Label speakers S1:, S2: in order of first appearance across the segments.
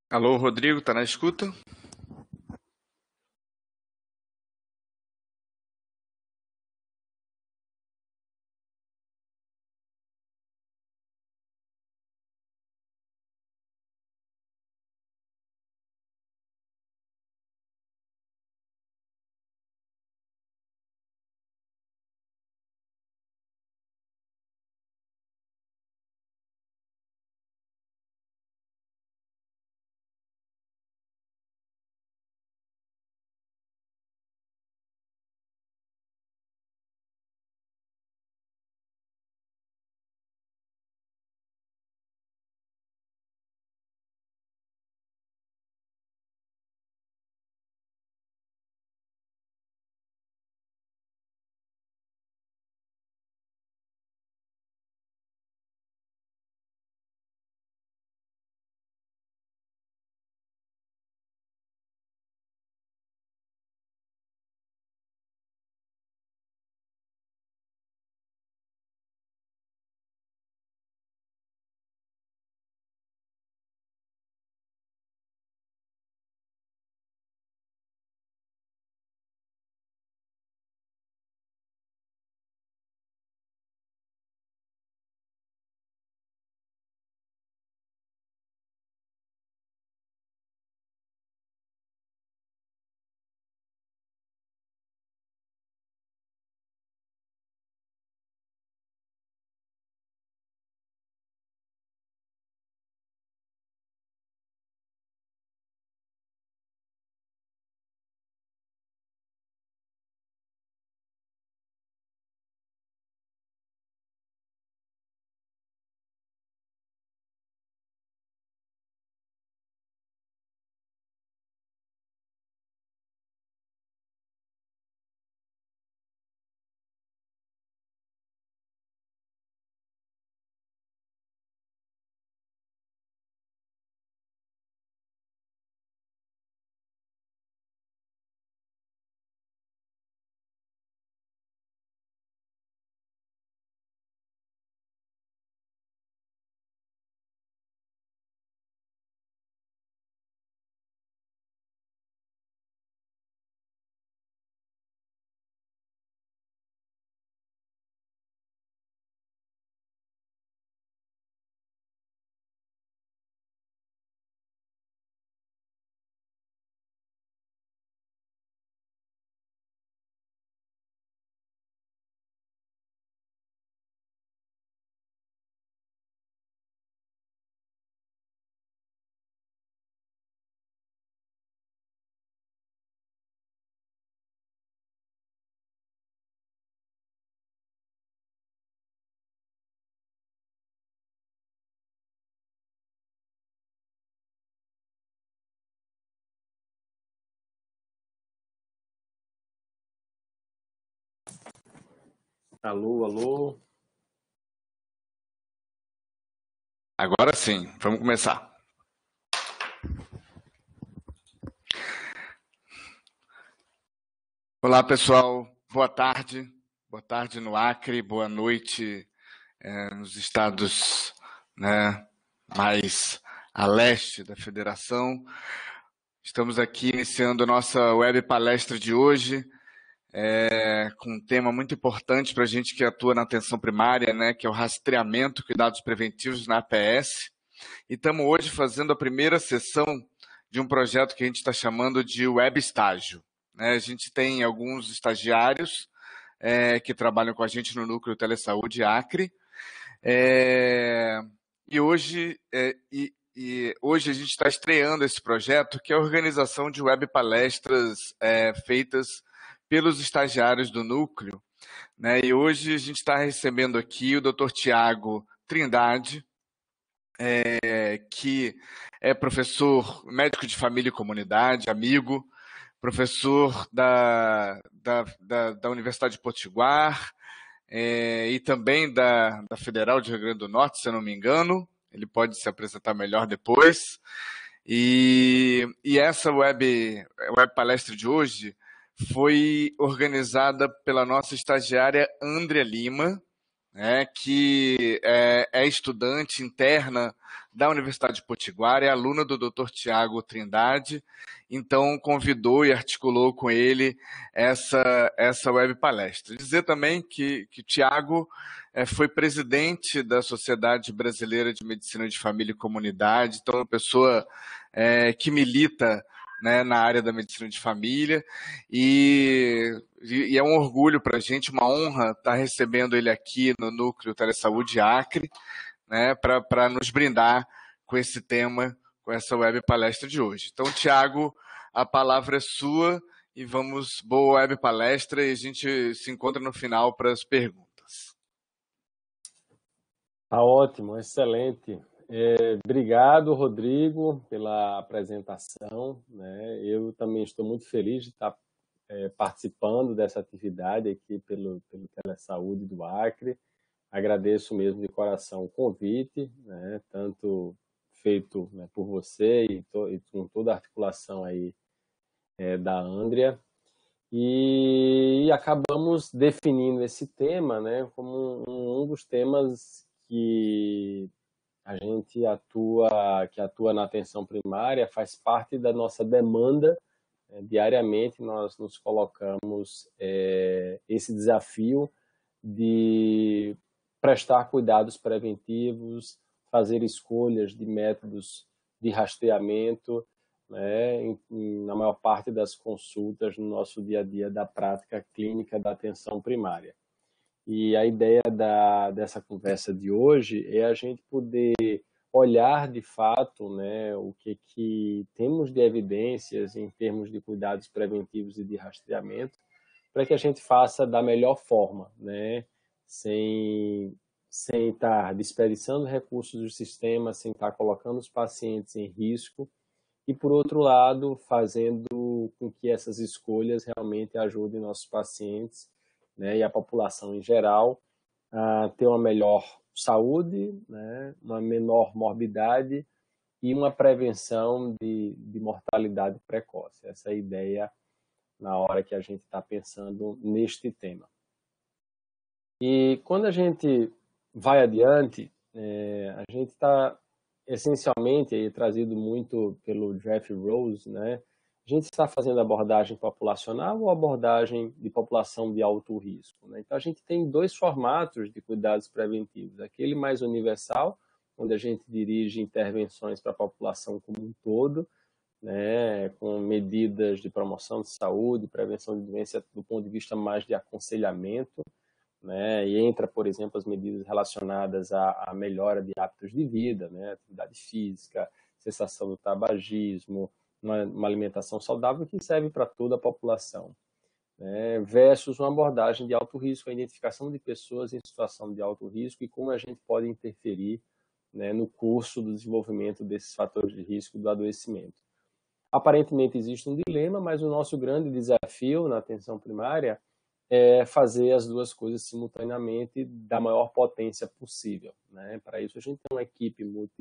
S1: Alô, Rodrigo, tá na escuta?
S2: Alô, alô.
S1: Agora sim, vamos começar. Olá, pessoal. Boa tarde. Boa tarde no Acre, boa noite nos estados, né, mais a leste da federação. Estamos aqui iniciando a nossa web palestra de hoje, com um tema muito importante para a gente que atua na atenção primária, né, que é o rastreamento, cuidados preventivos na APS. E estamos hoje fazendo a primeira sessão de um projeto que a gente está chamando de Web Estágio. A gente tem alguns estagiários que trabalham com a gente no Núcleo Telesaúde Acre. E hoje a gente está estreando esse projeto, que é a organização de web palestras feitas pelos estagiários do Núcleo. E hoje a gente está recebendo aqui o Dr. Tiago Trindade, que é professor, médico de família e comunidade, amigo, professor da Universidade de Potiguar e também da Federal de Rio Grande do Norte, se eu não me engano. Ele pode se apresentar melhor depois. E essa web palestra de hoje foi organizada pela nossa estagiária Andrea Lima, que é é estudante interna da Universidade de Potiguar, é aluna do Dr. Tiago Trindade, então convidou e articulou com ele essa web palestra. Dizer também que o Tiago foi presidente da Sociedade Brasileira de Medicina de Família e Comunidade, então é uma pessoa que milita, né, na área da medicina de família, e é um orgulho para a gente, uma honra estar recebendo ele aqui no Núcleo Telesaúde Acre, né, para nos brindar com esse tema, com essa web palestra de hoje. Então, Tiago, a palavra é sua e boa web palestra, e a gente se encontra no final para as perguntas.
S2: Tá ótimo, excelente. Obrigado, Rodrigo, pela apresentação, né? Eu também estou muito feliz de estar participando dessa atividade aqui pelo Telesaúde do Acre. Agradeço mesmo de coração o convite, né? Tanto feito, né, por você e com toda a articulação aí da Andrea. E acabamos definindo esse tema, né, como um dos temas que a gente atua na atenção primária, faz parte da nossa demanda. Diariamente nós nos colocamos esse desafio de prestar cuidados preventivos, fazer escolhas de métodos de rastreamento, né, na maior parte das consultas no nosso dia a dia da prática clínica da atenção primária. E a ideia dessa conversa de hoje é a gente poder olhar de fato, né, o que temos de evidências em termos de cuidados preventivos e de rastreamento, para que a gente faça da melhor forma, né, sem estar desperdiçando recursos do sistema, sem estar colocando os pacientes em risco, e, por outro lado, fazendo com que essas escolhas realmente ajudem nossos pacientes, né, e a população em geral a ter uma melhor saúde, né, uma menor morbidade e uma prevenção de mortalidade precoce. Essa é a ideia na hora que a gente está pensando neste tema. E quando a gente vai adiante, a gente está essencialmente trazido muito pelo Jeff Rose, né? A gente está fazendo abordagem populacional ou abordagem de população de alto risco, né? Então a gente tem dois formatos de cuidados preventivos, aquele mais universal, onde a gente dirige intervenções para a população como um todo, né, com medidas de promoção de saúde, prevenção de doença do ponto de vista mais de aconselhamento, né, e entra, por exemplo, as medidas relacionadas à melhora de hábitos de vida, né, atividade física, cessação do tabagismo, uma alimentação saudável que serve para toda a população, né, versus uma abordagem de alto risco, a identificação de pessoas em situação de alto risco e como a gente pode interferir, né, no curso do desenvolvimento desses fatores de risco do adoecimento. Aparentemente existe um dilema, mas o nosso grande desafio na atenção primária é fazer as duas coisas simultaneamente da maior potência possível, né? Para isso a gente tem uma equipe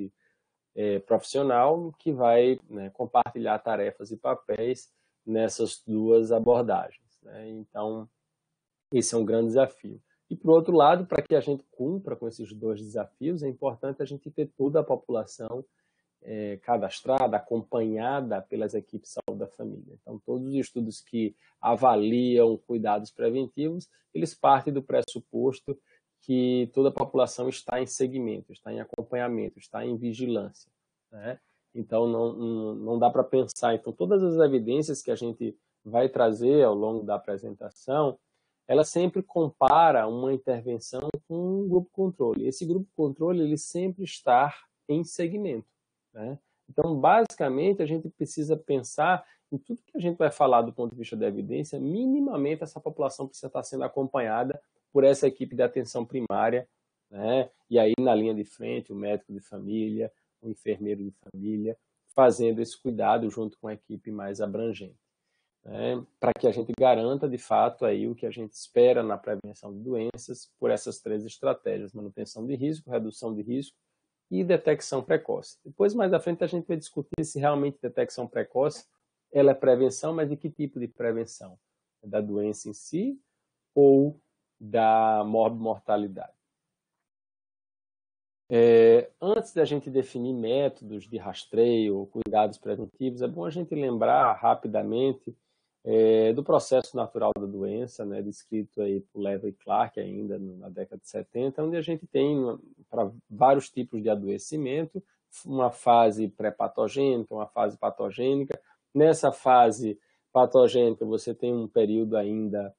S2: multiprofissional que vai, né, compartilhar tarefas e papéis nessas duas abordagens, né? Então, esse é um grande desafio. E, por outro lado, para que a gente cumpra com esses dois desafios, é importante a gente ter toda a população cadastrada, acompanhada pelas equipes de saúde da família. Então, todos os estudos que avaliam cuidados preventivos, eles partem do pressuposto que toda a população está em segmento, está em acompanhamento, está em vigilância, né? Então, não dá para pensar. Então, todas as evidências que a gente vai trazer ao longo da apresentação, ela sempre compara uma intervenção com um grupo controle. Esse grupo controle, ele sempre está em segmento, né? Então, basicamente, a gente precisa pensar em tudo que a gente vai falar do ponto de vista da evidência, minimamente essa população precisa estar sendo acompanhada por essa equipe de atenção primária, né? E aí, na linha de frente, o médico de família, o enfermeiro de família, fazendo esse cuidado junto com a equipe mais abrangente, né? Para que a gente garanta, de fato, aí o que a gente espera na prevenção de doenças por essas três estratégias: manutenção de risco, redução de risco e detecção precoce. Depois, mais à frente, a gente vai discutir se realmente detecção precoce ela é prevenção, mas de que tipo de prevenção? Da doença em si ou da mortalidade? Antes da gente definir métodos de rastreio ou cuidados preventivos, é bom a gente lembrar rapidamente do processo natural da doença, né, descrito aí por Lewis e Clark ainda na década de 70, onde a gente tem para vários tipos de adoecimento, uma fase pré-patogênica, uma fase patogênica. Nessa fase patogênica você tem um período ainda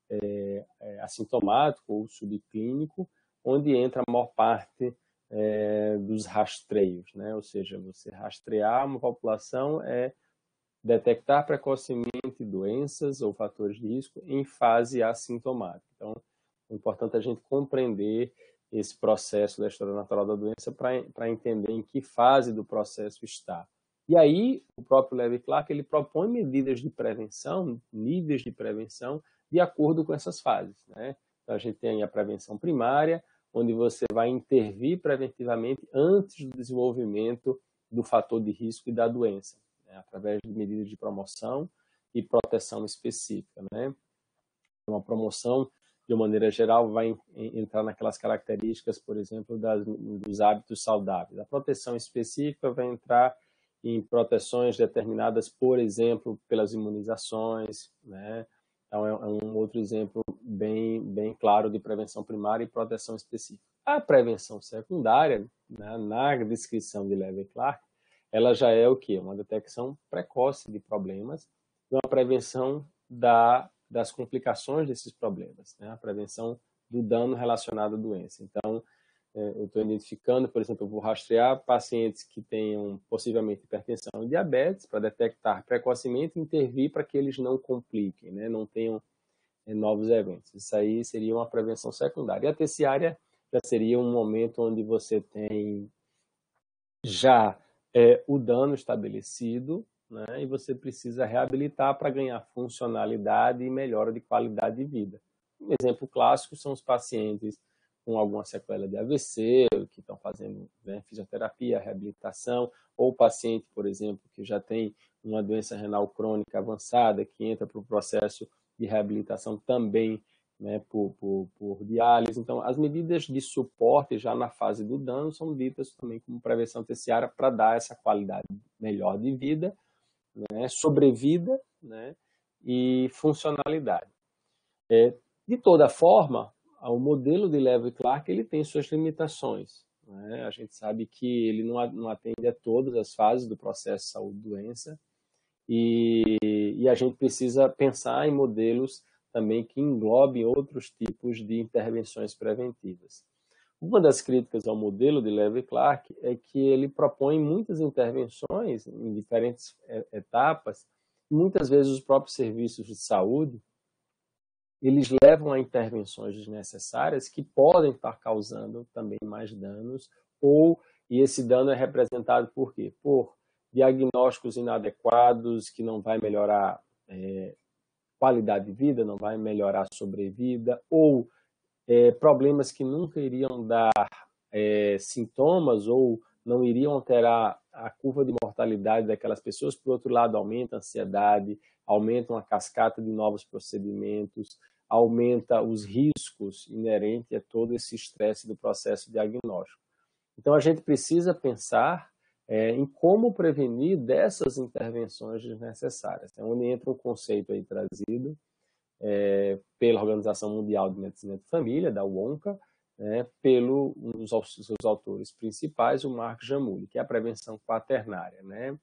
S2: assintomático ou subclínico, onde entra a maior parte dos rastreios, né? Ou seja, você rastrear uma população é detectar precocemente doenças ou fatores de risco em fase assintomática. Então, é importante a gente compreender esse processo da história natural da doença para entender em que fase do processo está. E aí, o próprio Lewis e Clark, ele propõe medidas de prevenção, níveis de prevenção, de acordo com essas fases, né? Então, a gente tem a prevenção primária, onde você vai intervir preventivamente antes do desenvolvimento do fator de risco e da doença, né? Através de medidas de promoção e proteção específica, né? Uma promoção, de uma maneira geral, vai entrar naquelas características, por exemplo, dos hábitos saudáveis. A proteção específica vai entrar em proteções determinadas, por exemplo, pelas imunizações, né? Então, é um outro exemplo bem claro de prevenção primária e proteção específica. A prevenção secundária, né, na descrição de Lewis e Clark, ela já é o quê? Uma detecção precoce de problemas e uma prevenção das complicações desses problemas, né? A prevenção do dano relacionado à doença. Então, eu estou identificando, por exemplo, eu vou rastrear pacientes que tenham possivelmente hipertensão e diabetes para detectar precocemente e intervir para que eles não compliquem, né? Não tenham novos eventos. Isso aí seria uma prevenção secundária. E a terciária já seria um momento onde você tem já o dano estabelecido, né, e você precisa reabilitar para ganhar funcionalidade e melhora de qualidade de vida. Um exemplo clássico são os pacientes com alguma sequela de AVC, que estão fazendo, né, fisioterapia, reabilitação, ou paciente, por exemplo, que já tem uma doença renal crônica avançada, que entra para o processo de reabilitação também, né, por diálise. Então, as medidas de suporte já na fase do dano são ditas também como prevenção terciária para dar essa qualidade melhor de vida, né, sobrevida, né, e funcionalidade. De toda forma, o modelo de Lewis e Clark ele tem suas limitações, né? A gente sabe que ele não atende a todas as fases do processo saúde-doença e a gente precisa pensar em modelos também que englobem outros tipos de intervenções preventivas. Uma das críticas ao modelo de Lewis e Clark é que ele propõe muitas intervenções em diferentes etapas, e muitas vezes os próprios serviços de saúde eles levam a intervenções desnecessárias que podem estar causando também mais danos, e esse dano é representado por quê? Por diagnósticos inadequados que não vai melhorar qualidade de vida, não vai melhorar a sobrevida, ou problemas que nunca iriam dar sintomas ou não iriam alterar a curva de mortalidade daquelas pessoas. Por outro lado, aumenta a ansiedade, aumenta uma cascata de novos procedimentos, aumenta os riscos inerentes a todo esse estresse do processo diagnóstico. Então, a gente precisa pensar em como prevenir dessas intervenções desnecessárias. É onde entra um conceito aí trazido pela Organização Mundial de Medicina de Família, da WONCA, pelo um dos seus autores principais, o Mark Jamuli, que é a prevenção quaternária, né?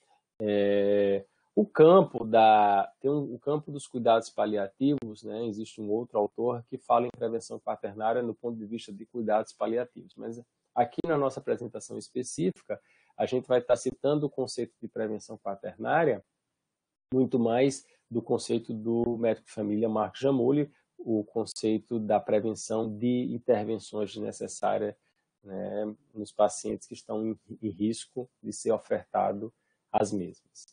S2: O campo o campo dos cuidados paliativos, né? Existe um outro autor que fala em prevenção quaternária no ponto de vista de cuidados paliativos, mas aqui na nossa apresentação específica a gente vai estar citando o conceito de prevenção quaternária muito mais do conceito do médico de família Mark Jamuli, o conceito da prevenção de intervenções desnecessárias, né, nos pacientes que estão em risco de ser ofertado as mesmas.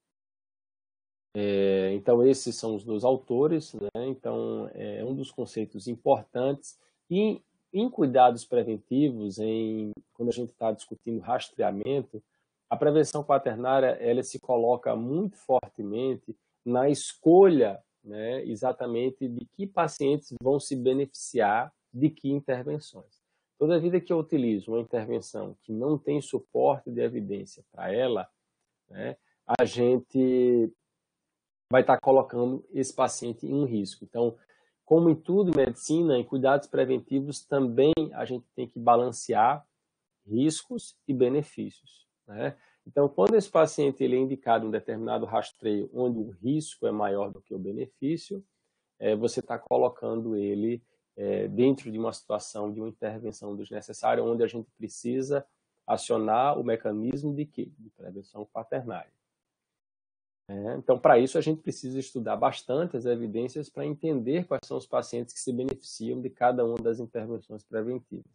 S2: Então, esses são os dois autores, né? Então, é um dos conceitos importantes. E em cuidados preventivos, quando a gente está discutindo rastreamento, a prevenção quaternária ela se coloca muito fortemente na escolha, né, exatamente de que pacientes vão se beneficiar de que intervenções. Toda vida que eu utilizo uma intervenção que não tem suporte de evidência para ela, né, a gente vai estar colocando esse paciente em um risco. Então, como em tudo em medicina, em cuidados preventivos também a gente tem que balancear riscos e benefícios, né? Então, quando esse paciente ele é indicado um determinado rastreio onde o risco é maior do que o benefício, você está colocando ele dentro de uma situação de uma intervenção desnecessária, onde a gente precisa acionar o mecanismo de quê? De prevenção quaternária. Então, para isso, a gente precisa estudar bastante as evidências para entender quais são os pacientes que se beneficiam de cada uma das intervenções preventivas.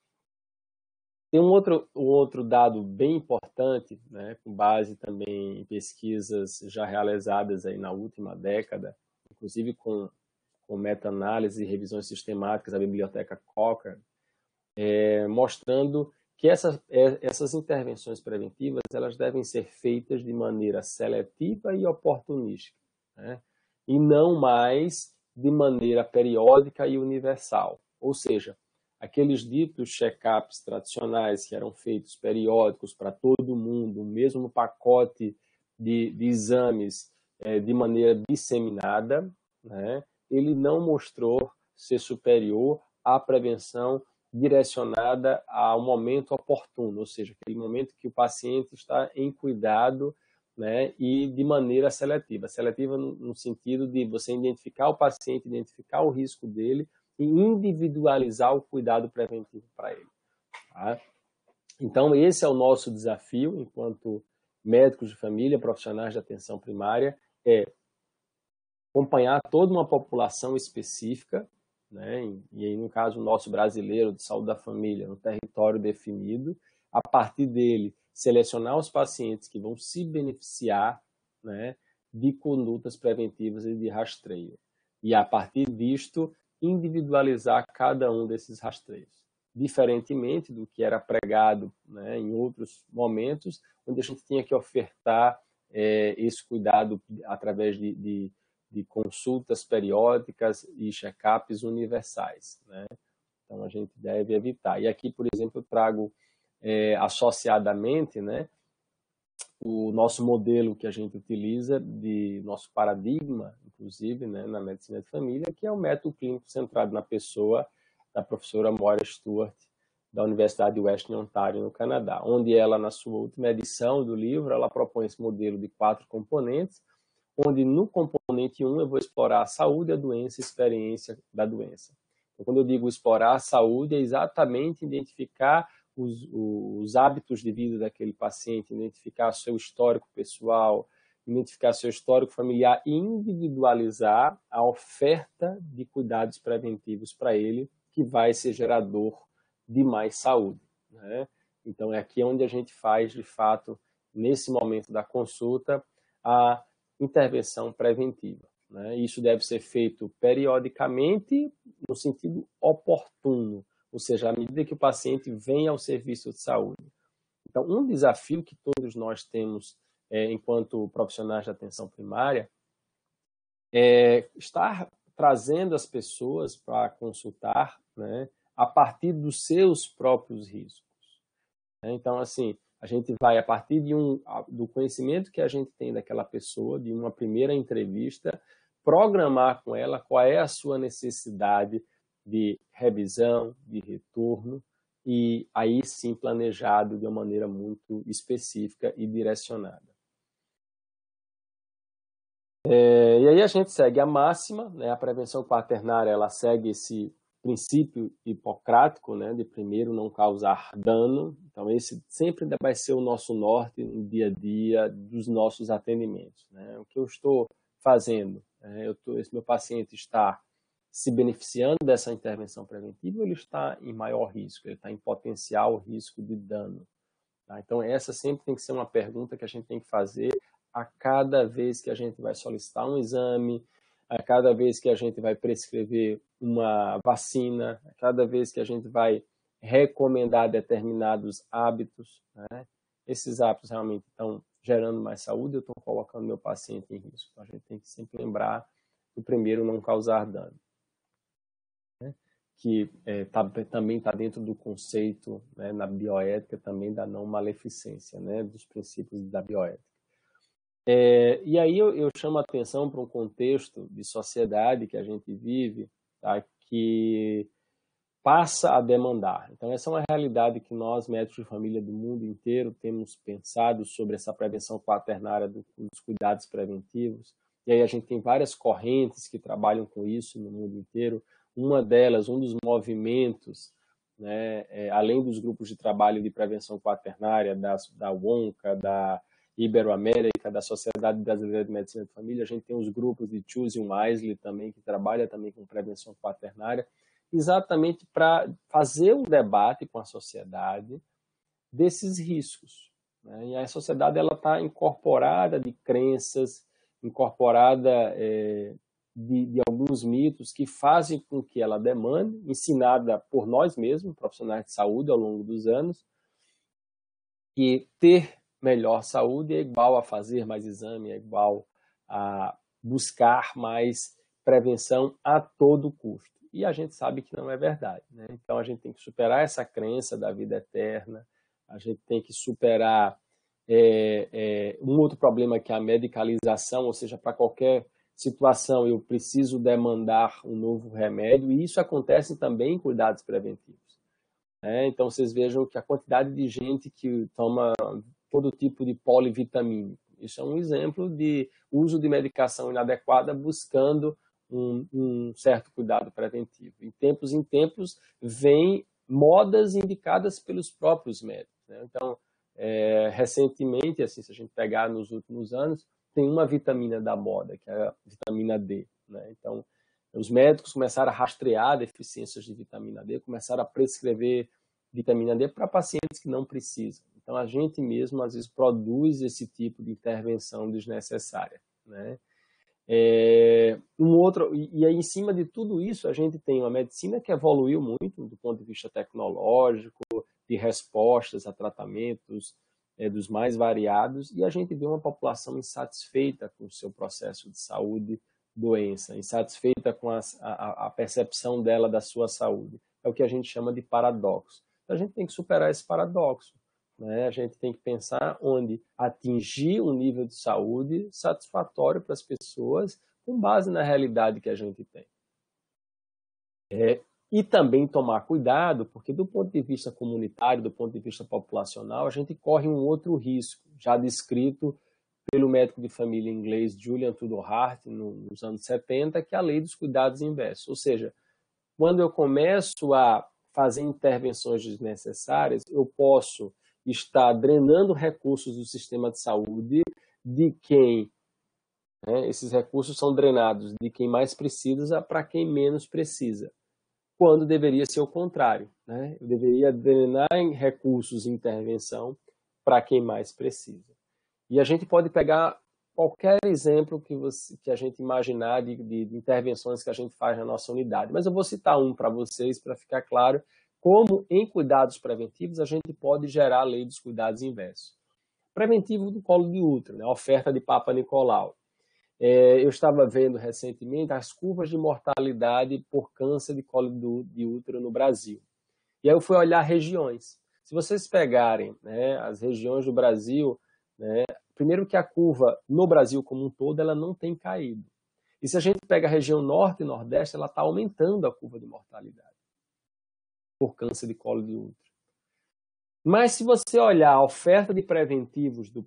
S2: Tem um outro dado bem importante, né, com base também em pesquisas já realizadas aí na última década, inclusive com meta-análise e revisões sistemáticas da biblioteca Cochrane, mostrando que essas intervenções preventivas elas devem ser feitas de maneira seletiva e oportunística, né? E não mais de maneira periódica e universal. Ou seja, aqueles ditos check-ups tradicionais que eram feitos periódicos para todo mundo, o mesmo pacote de exames de maneira disseminada, né? Ele não mostrou ser superior à prevenção direcionada ao momento oportuno, ou seja, aquele momento que o paciente está em cuidado, né, e de maneira seletiva. Seletiva no sentido de você identificar o paciente, identificar o risco dele e individualizar o cuidado preventivo para ele. Tá? Então, esse é o nosso desafio enquanto médicos de família, profissionais de atenção primária, acompanhar toda uma população específica, né? E aí, no caso, o nosso brasileiro de saúde da família, no território definido, a partir dele, selecionar os pacientes que vão se beneficiar, né, de condutas preventivas e de rastreio. E, a partir disto, individualizar cada um desses rastreios. Diferentemente do que era pregado, né, em outros momentos, onde a gente tinha que ofertar esse cuidado através de consultas periódicas e check-ups universais, né? Então, a gente deve evitar. E aqui, por exemplo, eu trago associadamente, né, o nosso modelo que a gente utiliza, nosso paradigma, inclusive, né, na medicina de família, que é o método clínico centrado na pessoa, da professora Moira Stuart, da Universidade de Western Ontario, no Canadá, onde ela, na sua última edição do livro, ela propõe esse modelo de 4 componentes, onde no componente 1 eu vou explorar a saúde, a doença e a experiência da doença. Então, quando eu digo explorar a saúde, é exatamente identificar os hábitos de vida daquele paciente, identificar seu histórico pessoal, identificar seu histórico familiar e individualizar a oferta de cuidados preventivos para ele, que vai ser gerador de mais saúde, né? Então, é aqui onde a gente faz, de fato, nesse momento da consulta, a intervenção preventiva, né? Isso deve ser feito periodicamente no sentido oportuno, ou seja, à medida que o paciente vem ao serviço de saúde. Então, um desafio que todos nós temos enquanto profissionais de atenção primária é estar trazendo as pessoas para consultar, né, a partir dos seus próprios riscos. Então, assim, a gente vai, a partir do conhecimento que a gente tem daquela pessoa, de uma primeira entrevista, programar com ela qual é a sua necessidade de revisão, de retorno, e aí sim planejado de uma maneira muito específica e direcionada. E aí a gente segue a máxima, né? A prevenção quaternária, ela segue esse princípio hipocrático, né, de primeiro não causar dano. Então, esse sempre vai ser o nosso norte no dia a dia dos nossos atendimentos, né? O que eu estou fazendo? Esse meu paciente está se beneficiando dessa intervenção preventiva ou ele está em maior risco? Ele está em potencial risco de dano? Tá? Então, essa sempre tem que ser uma pergunta que a gente tem que fazer a cada vez que a gente vai solicitar um exame, a cada vez que a gente vai prescrever uma vacina, a cada vez que a gente vai recomendar determinados hábitos, né? Esses hábitos realmente estão gerando mais saúde, eu estou colocando meu paciente em risco. Então, a gente tem que sempre lembrar do primeiro não causar dano, né? que também está dentro do conceito, né, na bioética também da não maleficência, né, dos princípios da bioética. E aí eu chamo a atenção para um contexto de sociedade que a gente vive, tá, que passa a demandar. Então, essa é uma realidade que nós, médicos de família do mundo inteiro, temos pensado sobre essa prevenção quaternária dos cuidados preventivos. E aí a gente tem várias correntes que trabalham com isso no mundo inteiro. Uma delas, um dos movimentos, né, além dos grupos de trabalho de prevenção quaternária, da WONCA, da Iberoamérica, da Sociedade Brasileira de Medicina de Família, a gente tem os grupos de Choosing Wisely também, que trabalha também com prevenção quaternária, exatamente para fazer um debate com a sociedade desses riscos, né? E a sociedade está incorporada de crenças, incorporada de alguns mitos que fazem com que ela demande, ensinada por nós mesmos, profissionais de saúde ao longo dos anos, que ter melhor saúde é igual a fazer mais exame, é igual a buscar mais prevenção a todo custo. E a gente sabe que não é verdade, né? Então a gente tem que superar essa crença da vida eterna, a gente tem que superar um outro problema que é a medicalização, ou seja, para qualquer situação eu preciso demandar um novo remédio, e isso acontece também em cuidados preventivos, né? Então vocês vejam que a quantidade de gente que toma todo tipo de polivitamínico, isso é um exemplo de uso de medicação inadequada buscando um certo cuidado preventivo. Em tempos vem modas indicadas pelos próprios médicos, né? Então, recentemente, assim, se a gente pegar nos últimos anos, tem uma vitamina da moda, que é a vitamina D, né? Então, os médicos começaram a rastrear deficiências de vitamina D, começaram a prescrever vitamina D para pacientes que não precisam. Então, a gente mesmo, às vezes, produz esse tipo de intervenção desnecessária, né? E aí, em cima de tudo isso, a gente tem uma medicina que evoluiu muito do ponto de vista tecnológico, de respostas a tratamentos dos mais variados, e a gente vê uma população insatisfeita com o seu processo de saúde, doença, insatisfeita com a percepção dela da sua saúde. É o que a gente chama de paradoxo. Então, a gente tem que superar esse paradoxo, né? A gente tem que pensar onde atingir um nível de saúde satisfatório para as pessoas com base na realidade que a gente tem. E também tomar cuidado, porque do ponto de vista comunitário, do ponto de vista populacional, a gente corre um outro risco, já descrito pelo médico de família inglês Julian Tudor Hart, nos anos 70, que é a lei dos cuidados inversos. Ou seja, quando eu começo a fazer intervenções desnecessárias, eu posso estar drenando recursos do sistema de saúde de quem, né, esses recursos são drenados de quem mais precisa para quem menos precisa, quando deveria ser o contrário, né? Eu deveria drenar recursos de intervenção para quem mais precisa. E a gente pode pegar qualquer exemplo que a gente imaginar de intervenções que a gente faz na nossa unidade, mas eu vou citar um para vocês para ficar claro como em cuidados preventivos a gente pode gerar a lei dos cuidados inversos. Preventivo do colo de útero, né? A oferta de Papa Nicolau. Eu estava vendo recentemente as curvas de mortalidade por câncer de colo de útero no Brasil. E aí eu fui olhar regiões. Se vocês pegarem, né, as regiões do Brasil, né, primeiro que a curva no Brasil como um todo ela não tem caído. E se a gente pega a região norte e nordeste, ela está aumentando a curva de mortalidade por câncer de colo de útero. Mas se você olhar a oferta de preventivos do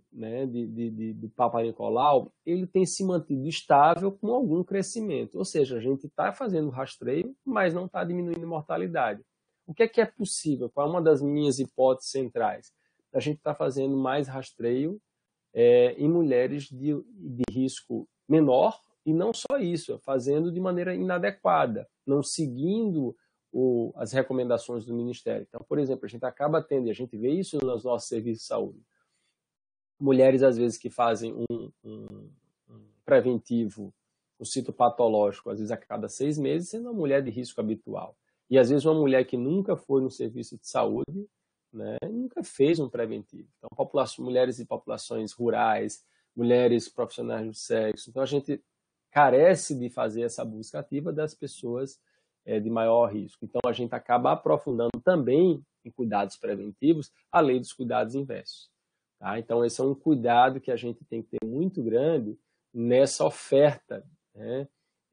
S2: Papa Nicolau, ele tem se mantido estável com algum crescimento. Ou seja, a gente está fazendo rastreio, mas não está diminuindo a mortalidade. O que é possível? Qual é uma das minhas hipóteses centrais? A gente está fazendo mais rastreio em mulheres de risco menor, e não só isso, fazendo de maneira inadequada, não seguindo as recomendações do Ministério. Então, por exemplo, a gente acaba tendo, e a gente vê isso nos nossos serviços de saúde, mulheres, às vezes, que fazem um preventivo, um citopatológico, às vezes a cada 6 meses, sendo uma mulher de risco habitual. E, às vezes, uma mulher que nunca foi no serviço de saúde, né, nunca fez um preventivo. Então, mulheres de populações rurais, mulheres profissionais do sexo. Então, a gente carece de fazer essa busca ativa das pessoas de maior risco. Então, a gente acaba aprofundando também em cuidados preventivos a lei dos cuidados inversos. Tá? Então, esse é um cuidado que a gente tem que ter muito grande nessa oferta, né,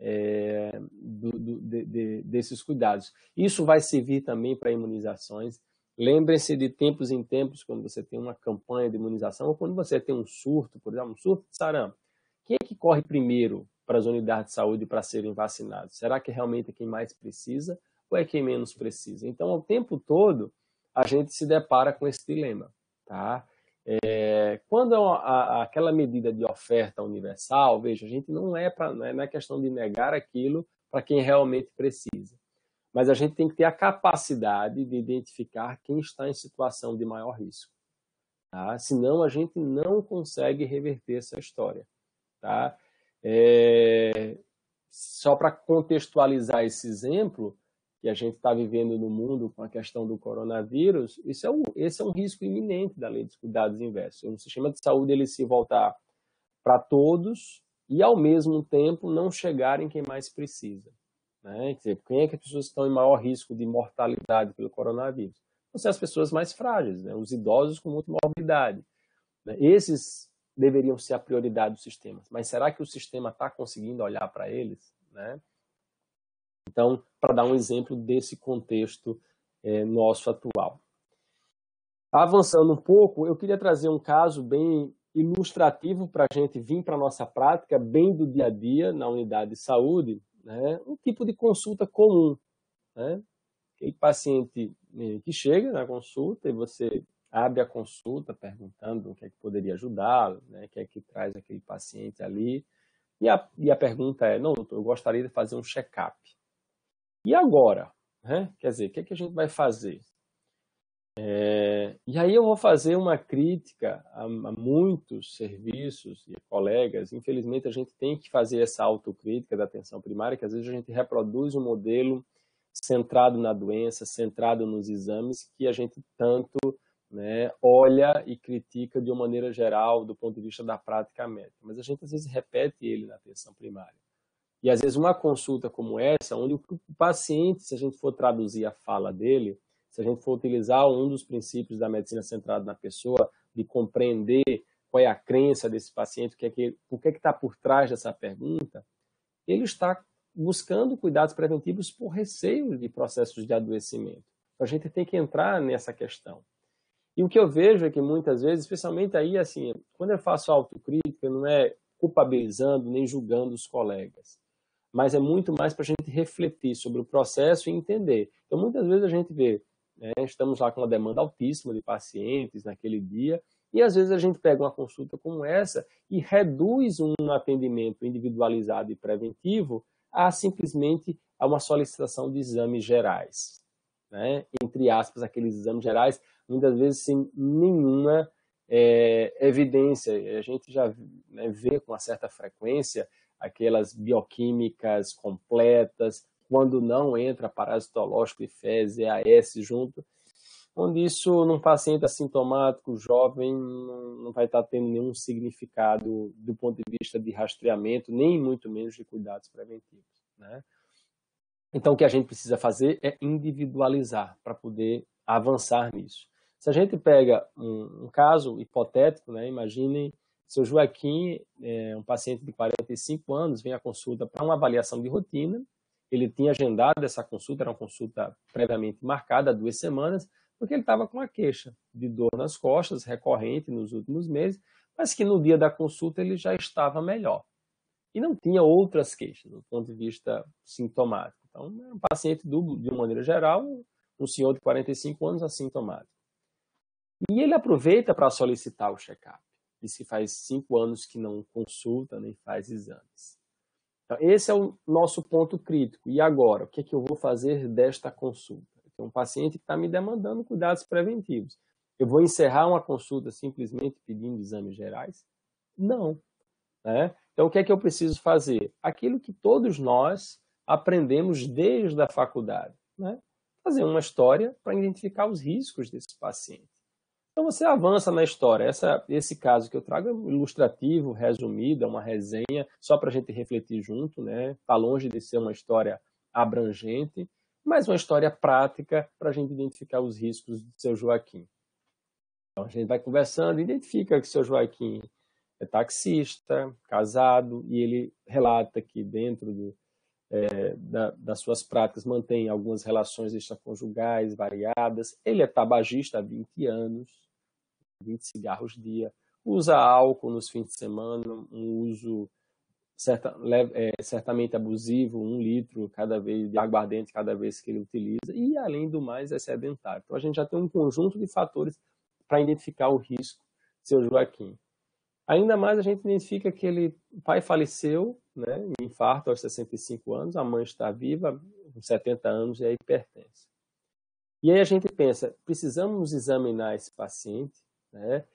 S2: desses cuidados. Isso vai servir também para imunizações. Lembrem-se de tempos em tempos, quando você tem uma campanha de imunização ou quando você tem um surto, por exemplo, um surto de sarampo. Quem é que corre primeiro para as unidades de saúde para serem vacinados? Será que realmente é quem mais precisa ou é quem menos precisa? Então, ao tempo todo, a gente se depara com esse dilema. Tá? Quando aquela medida de oferta universal, veja, a gente não é questão de negar aquilo para quem realmente precisa. Mas a gente tem que ter a capacidade de identificar quem está em situação de maior risco. Tá? Senão a gente não consegue reverter essa história. Tá? Só para contextualizar esse exemplo que a gente está vivendo no mundo com a questão do coronavírus, esse é um risco iminente da lei dos cuidados inversos. O sistema de saúde ele se voltar para todos e, ao mesmo tempo, não chegar em quem mais precisa. Né? Quer dizer, quem é que as pessoas estão em maior risco de mortalidade pelo coronavírus? São as pessoas mais frágeis, né? Os idosos com muita morbidade. Né? Esses deveriam ser a prioridade do sistema. Mas será que o sistema está conseguindo olhar para eles? Né? Então, para dar um exemplo desse contexto nosso atual. Avançando um pouco, eu queria trazer um caso bem ilustrativo para a gente vir para a nossa prática, bem do dia a dia, na unidade de saúde, né? Um tipo de consulta comum. Né? Aquele paciente que chega na consulta e você abre a consulta perguntando o que é que poderia ajudá-lo, né? O que é que traz aquele paciente ali. E a pergunta é, não, doutor, eu gostaria de fazer um check-up. E agora? Né? Quer dizer, o que é que a gente vai fazer? E aí eu vou fazer uma crítica a muitos serviços e colegas. Infelizmente, a gente tem que fazer essa autocrítica da atenção primária, que às vezes a gente reproduz um modelo centrado na doença, centrado nos exames, que a gente tanto, né, olha e critica de uma maneira geral do ponto de vista da prática médica. Mas a gente às vezes repete ele na atenção primária. E às vezes uma consulta como essa, onde o paciente, se a gente for traduzir a fala dele, se a gente for utilizar um dos princípios da medicina centrada na pessoa, de compreender qual é a crença desse paciente, o que é que está por trás dessa pergunta, ele está buscando cuidados preventivos por receio de processos de adoecimento. A gente tem que entrar nessa questão. E o que eu vejo é que muitas vezes, especialmente aí, assim, quando eu faço autocrítica, não é culpabilizando nem julgando os colegas, mas é muito mais para a gente refletir sobre o processo e entender. Então, muitas vezes a gente vê, né, estamos lá com uma demanda altíssima de pacientes naquele dia, e às vezes a gente pega uma consulta como essa e reduz um atendimento individualizado e preventivo a simplesmente a uma solicitação de exames gerais. Né? Entre aspas, aqueles exames gerais, muitas vezes sem nenhuma evidência. A gente já, né, vê com uma certa frequência aquelas bioquímicas completas, quando não entra parasitológico e fezes, EAS junto, onde isso, num paciente assintomático, jovem, não vai estar tendo nenhum significado do ponto de vista de rastreamento, nem muito menos de cuidados preventivos. Né? Então, o que a gente precisa fazer é individualizar para poder avançar nisso. Se a gente pega um caso hipotético, né, imaginem seu Joaquim, um paciente de 45 anos, vem à consulta para uma avaliação de rotina. Ele tinha agendado essa consulta, era uma consulta previamente marcada há 2 semanas, porque ele estava com uma queixa de dor nas costas, recorrente nos últimos meses, mas que no dia da consulta ele já estava melhor. E não tinha outras queixas, do ponto de vista sintomático. Então, é um paciente, de uma maneira geral, um senhor de 45 anos assintomático. E ele aproveita para solicitar o check-up. Diz que faz 5 anos que não consulta, nem faz exames. Então, esse é o nosso ponto crítico. E agora, o que é que eu vou fazer desta consulta? Eu tenho um paciente que está me demandando cuidados preventivos. Eu vou encerrar uma consulta simplesmente pedindo exames gerais? Não. Né? Então, o que é que eu preciso fazer? Aquilo que todos nós aprendemos desde a faculdade. Né? Fazer uma história para identificar os riscos desse paciente. Então você avança na história. Esse caso que eu trago é ilustrativo, resumido, é uma resenha, só para a gente refletir junto, né? Está longe de ser uma história abrangente, mas uma história prática para a gente identificar os riscos do seu Joaquim. Então, a gente vai conversando, identifica que o seu Joaquim é taxista, casado, e ele relata que dentro das suas práticas mantém algumas relações extraconjugais variadas. Ele é tabagista há 20 anos, 20 cigarros dia, usa álcool nos fins de semana, um uso certamente abusivo, 1 litro cada vez de aguardente cada vez que ele utiliza, e além do mais é sedentário. Então a gente já tem um conjunto de fatores para identificar o risco do seu Joaquim. Ainda mais a gente identifica que o pai faleceu, né, em infarto aos 65 anos, a mãe está viva, com 70 anos, e é hipertensa. E aí a gente pensa, precisamos examinar esse paciente, né?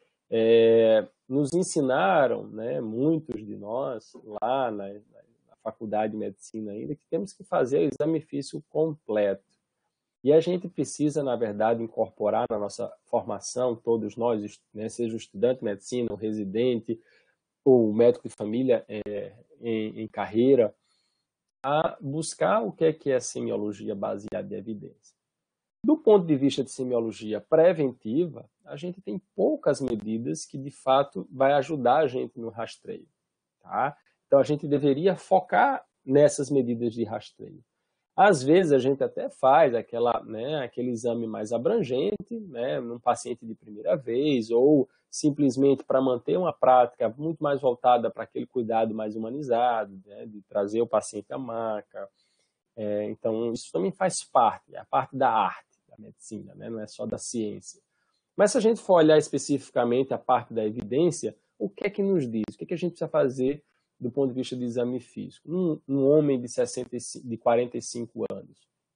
S2: Nos ensinaram, né, muitos de nós, lá na faculdade de medicina ainda, que temos que fazer o exame físico completo. E a gente precisa, na verdade, incorporar na nossa formação, todos nós, né, seja o estudante de medicina, o residente, ou o médico de família em carreira, a buscar o que é a semiologia baseada em evidência. Do ponto de vista de semiologia preventiva, a gente tem poucas medidas que, de fato, vai ajudar a gente no rastreio. Tá? Então, a gente deveria focar nessas medidas de rastreio. Às vezes, a gente até faz aquele exame mais abrangente, né, num paciente de primeira vez, ou simplesmente para manter uma prática muito mais voltada para aquele cuidado mais humanizado, né, de trazer o paciente à maca. Então, isso também faz parte, é a parte da arte da medicina, né, não é só da ciência. Mas se a gente for olhar especificamente a parte da evidência, o que é que nos diz? O que é que a gente precisa fazer do ponto de vista de exame físico? Um homem de 45 anos,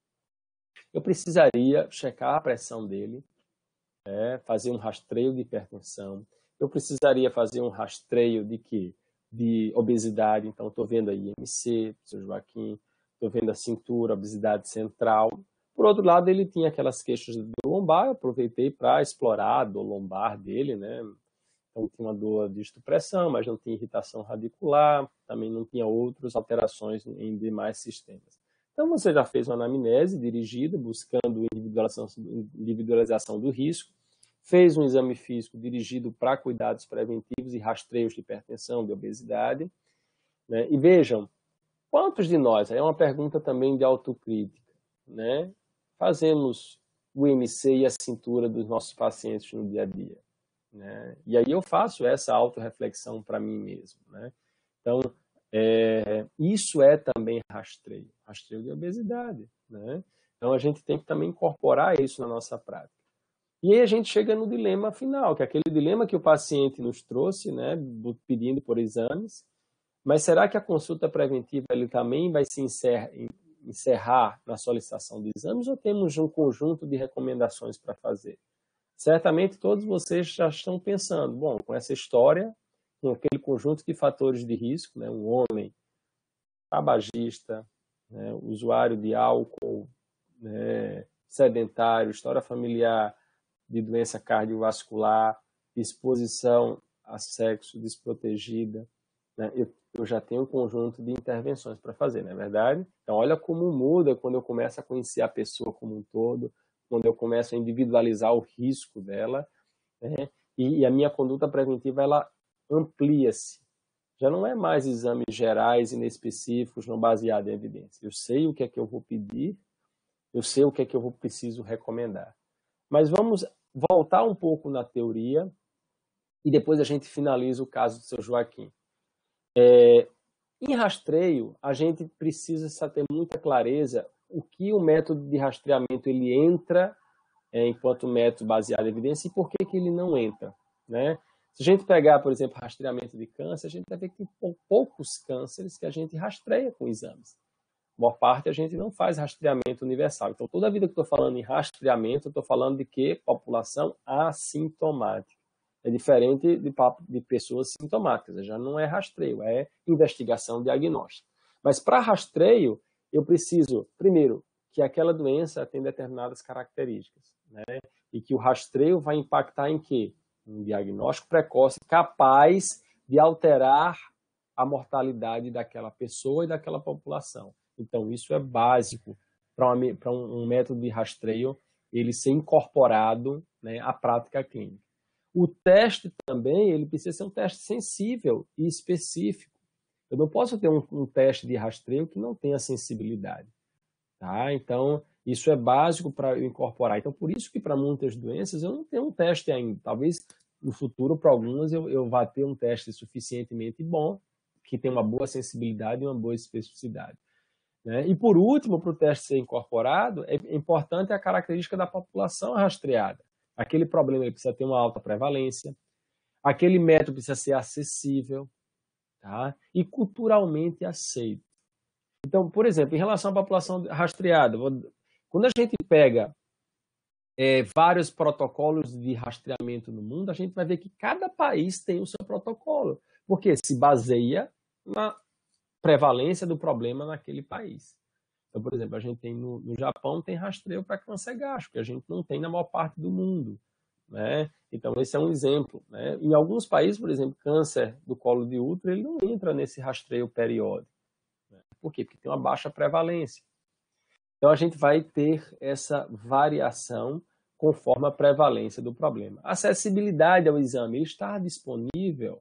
S2: eu precisaria checar a pressão dele, fazer um rastreio de hipertensão, eu precisaria fazer um rastreio de obesidade, então estou vendo a IMC, seu Joaquim, estou vendo a cintura, obesidade central. Por outro lado, ele tinha aquelas queixas do lombar, eu aproveitei para explorar a dor lombar dele, né? Então tinha uma dor de estupressão, mas não tinha irritação radicular, também não tinha outras alterações em demais sistemas. Então você já fez uma anamnese dirigida, buscando individualização do risco, fez um exame físico dirigido para cuidados preventivos e rastreios de hipertensão, de obesidade, né? E vejam, quantos de nós, é uma pergunta também de autocrítica, né? Fazemos o IMC e a cintura dos nossos pacientes no dia a dia, né? E aí eu faço essa autorreflexão para mim mesmo, né? Então, isso é também rastreio de obesidade, né? Então a gente tem que também incorporar isso na nossa prática. E aí a gente chega no dilema final, que é aquele dilema que o paciente nos trouxe, né, pedindo por exames, mas será que a consulta preventiva ele também vai se encerrar na solicitação de exames ou temos um conjunto de recomendações para fazer? Certamente todos vocês já estão pensando, bom, com essa história, com aquele conjunto de fatores de risco, né, um homem tabagista, né, usuário de álcool, né, sedentário, história familiar de doença cardiovascular, exposição a sexo desprotegida, né, eu já tenho um conjunto de intervenções para fazer, não é verdade? Então, olha como muda quando eu começo a conhecer a pessoa como um todo, quando eu começo a individualizar o risco dela, né? E a minha conduta preventiva, ela amplia-se. Já não é mais exames gerais, inespecíficos, não baseados em evidência. Eu sei o que é que eu vou pedir, eu sei o que é que eu preciso recomendar. Mas vamos voltar um pouco na teoria e depois a gente finaliza o caso do seu Joaquim. Em rastreio, a gente precisa ter muita clareza o que o método de rastreamento ele entra enquanto método baseado em evidência e por que ele não entra, né? Se a gente pegar, por exemplo, rastreamento de câncer, a gente vai ver que tem poucos cânceres que a gente rastreia com exames. A maior parte a gente não faz rastreamento universal. Então, toda a vida que eu estou falando em rastreamento, eu estou falando de quê? População assintomática. É diferente de pessoas sintomáticas. Já não é rastreio, é investigação diagnóstica. Mas para rastreio, eu preciso, primeiro, que aquela doença tem determinadas características, né? E que o rastreio vai impactar em quê? Um diagnóstico precoce capaz de alterar a mortalidade daquela pessoa e daquela população. Então, isso é básico para um método de rastreio ele ser incorporado, né, à prática clínica. O teste também ele precisa ser um teste sensível e específico. Eu não posso ter um teste de rastreio que não tenha sensibilidade. Tá? Então, isso é básico para eu incorporar. Então, por isso que para muitas doenças eu não tenho um teste ainda. Talvez no futuro, para algumas, eu vá ter um teste suficientemente bom, que tem uma boa sensibilidade e uma boa especificidade. Né? E por último, para o teste ser incorporado, é importante a característica da população rastreada. Aquele problema ele precisa ter uma alta prevalência, aquele método precisa ser acessível, tá? E culturalmente aceito. Então, por exemplo, em relação à população rastreada, quando a gente pega vários protocolos de rastreamento no mundo, a gente vai ver que cada país tem o seu protocolo, porque se baseia na prevalência do problema naquele país. Então, por exemplo, a gente tem no Japão tem rastreio para câncer gástrico, que a gente não tem na maior parte do mundo. Né? Então, esse é um exemplo. Né? Em alguns países, por exemplo, câncer do colo de útero, ele não entra nesse rastreio periódico. Né? Por quê? Porque tem uma baixa prevalência. Então, a gente vai ter essa variação conforme a prevalência do problema. A acessibilidade ao exame ele está disponível.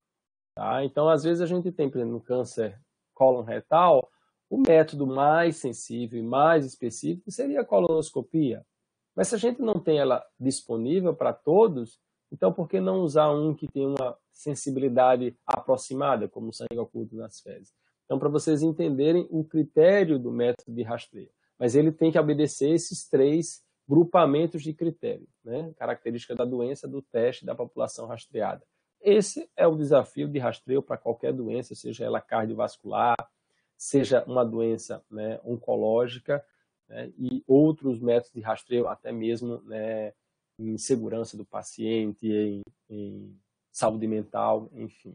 S2: Tá? Então, às vezes, a gente tem, por exemplo, no câncer cólon retal, o método mais sensível e mais específico seria a colonoscopia. Mas se a gente não tem ela disponível para todos, então por que não usar um que tem uma sensibilidade aproximada, como o sangue oculto nas fezes? Então, para vocês entenderem o critério do método de rastreio. Mas ele tem que obedecer esses 3 grupamentos de critérios, né? Característica da doença, do teste, da população rastreada. Esse é o desafio de rastreio para qualquer doença, seja ela cardiovascular, seja uma doença, né, oncológica, né, e outros métodos de rastreio, até mesmo, né, em segurança do paciente, em saúde mental, enfim.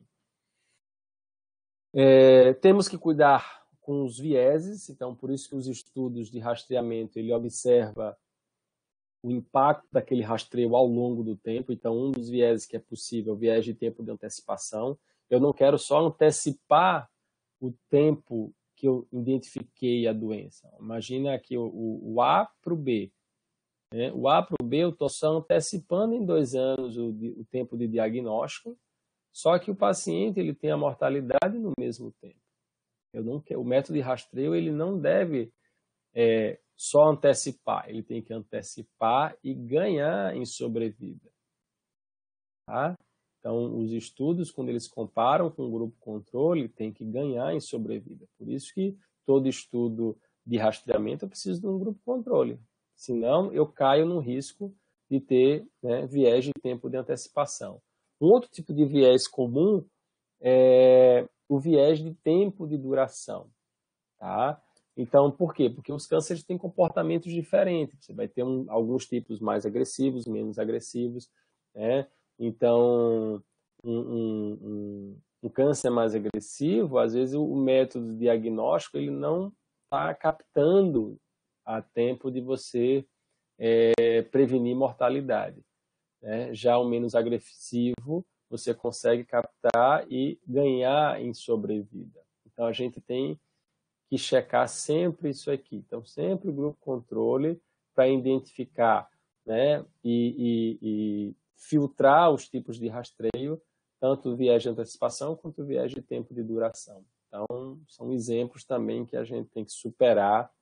S2: Temos que cuidar com os vieses, então por isso que os estudos de rastreamento ele observa o impacto daquele rastreio ao longo do tempo. Então, um dos vieses que é possível é o viés de tempo de antecipação. Eu não quero só antecipar o tempo que eu identifiquei a doença. Imagina aqui o A para o B. Né? O A para o B eu estou só antecipando em 2 anos o tempo de diagnóstico, só que o paciente ele tem a mortalidade no mesmo tempo. O método de rastreio ele não deve só antecipar, ele tem que antecipar e ganhar em sobrevida. Tá? Então, os estudos, quando eles comparam com o grupo controle, tem que ganhar em sobrevida. Por isso que todo estudo de rastreamento eu preciso de um grupo controle. Senão, eu caio no risco de ter, né, viés de tempo de antecipação. Um outro tipo de viés comum é o viés de tempo de duração. Tá? Então, por quê? Porque os cânceres têm comportamentos diferentes. Você vai ter alguns tipos mais agressivos, menos agressivos, né? Então, um câncer mais agressivo, às vezes o método diagnóstico ele não está captando a tempo de você prevenir mortalidade. Né? Já o menos agressivo, você consegue captar e ganhar em sobrevida. Então, a gente tem que checar sempre isso aqui. Então, sempre o grupo controle para identificar, né, e filtrar os tipos de rastreio, tanto o viés de antecipação quanto o viés de tempo de duração. Então, são exemplos também que a gente tem que superar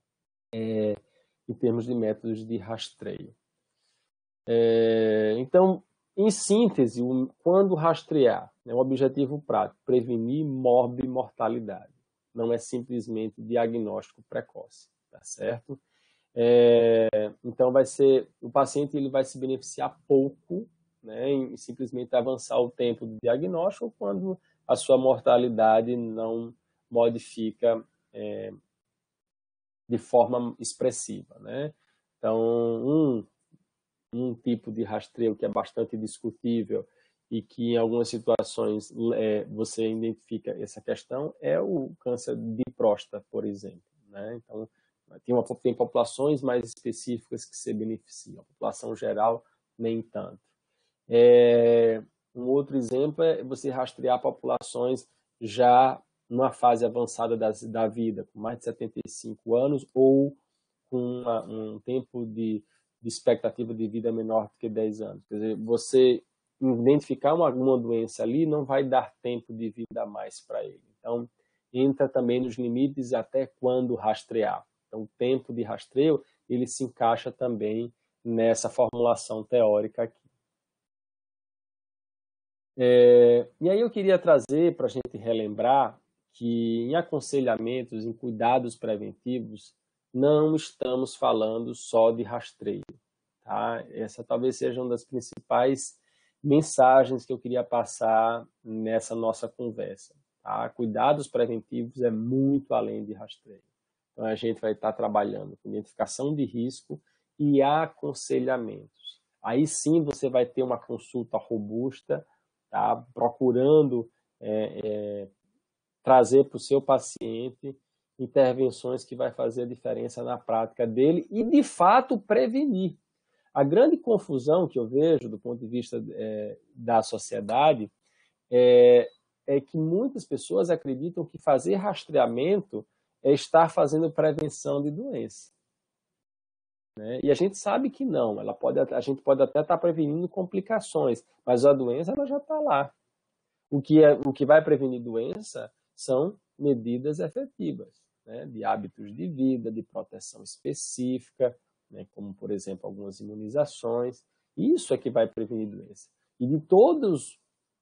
S2: em termos de métodos de rastreio. Então, em síntese, quando rastrear, é um objetivo prático, prevenir morbimortalidade. Não é simplesmente diagnóstico precoce, tá certo? Então o paciente ele vai se beneficiar pouco, né, em simplesmente avançar o tempo do diagnóstico quando a sua mortalidade não modifica de forma expressiva, né? Então, um tipo de rastreio que é bastante discutível e que em algumas situações você identifica essa questão é o câncer de próstata, por exemplo. Né? Então, tem populações mais específicas que se beneficiam, a população geral nem tanto. Um outro exemplo é você rastrear populações já numa fase avançada da vida, com mais de 75 anos, ou com um tempo de expectativa de vida menor do que 10 anos. Quer dizer, você identificar alguma doença ali não vai dar tempo de vida a mais para ele. Então, entra também nos limites até quando rastrear. Então, o tempo de rastreio, ele se encaixa também nessa formulação teórica aqui. E aí eu queria trazer para a gente relembrar que em aconselhamentos, em cuidados preventivos, não estamos falando só de rastreio. Tá? Essa talvez seja uma das principais mensagens que eu queria passar nessa nossa conversa. Tá? Cuidados preventivos é muito além de rastreio. Então a gente vai estar trabalhando com identificação de risco e aconselhamentos. Aí sim você vai ter uma consulta robusta, tá? Procurando trazer para o seu paciente intervenções que vai fazer a diferença na prática dele e, de fato, prevenir. A grande confusão que eu vejo do ponto de vista da sociedade é que muitas pessoas acreditam que fazer rastreamento é estar fazendo prevenção de doença. Né? E a gente sabe que não. A gente pode até estar prevenindo complicações, mas a doença ela já está lá. O que vai prevenir doença são medidas efetivas, né? De hábitos de vida, de proteção específica, né? Como, por exemplo, algumas imunizações. Isso é que vai prevenir doença. E de todas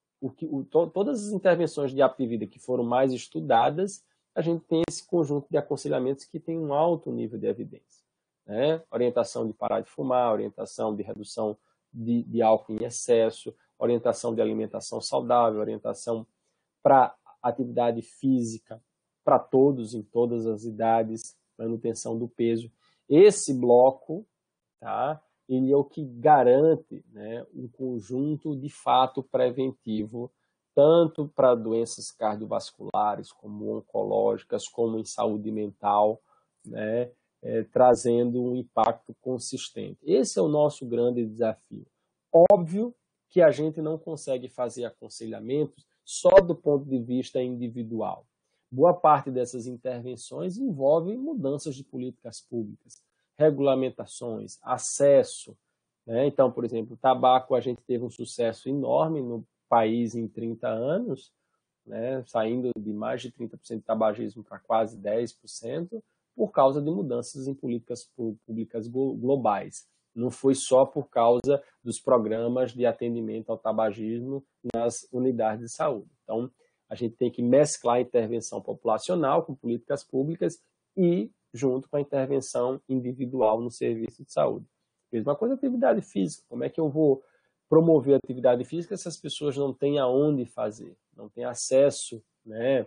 S2: as intervenções de hábito de vida que foram mais estudadas, a gente tem esse conjunto de aconselhamentos que tem um alto nível de evidência. Né? Orientação de parar de fumar, orientação de redução de álcool em excesso, orientação de alimentação saudável, orientação para atividade física para todos, em todas as idades, manutenção do peso. Esse bloco, tá, ele é o que garante, né, um conjunto de fato preventivo, tanto para doenças cardiovasculares, como oncológicas, como em saúde mental, né, trazendo um impacto consistente. Esse é o nosso grande desafio. Óbvio que a gente não consegue fazer aconselhamentos só do ponto de vista individual. Boa parte dessas intervenções envolve mudanças de políticas públicas, regulamentações, acesso. Né? Então, por exemplo, o tabaco, a gente teve um sucesso enorme no país em 30 anos, né? Saindo de mais de 30% de tabagismo para quase 10%, por causa de mudanças em políticas públicas globais. Não foi só por causa dos programas de atendimento ao tabagismo nas unidades de saúde. Então, a gente tem que mesclar a intervenção populacional com políticas públicas e junto com a intervenção individual no serviço de saúde. Mesma coisa a atividade física. Como é que eu vou promover a atividade física se as pessoas não têm aonde fazer, não têm acesso, né,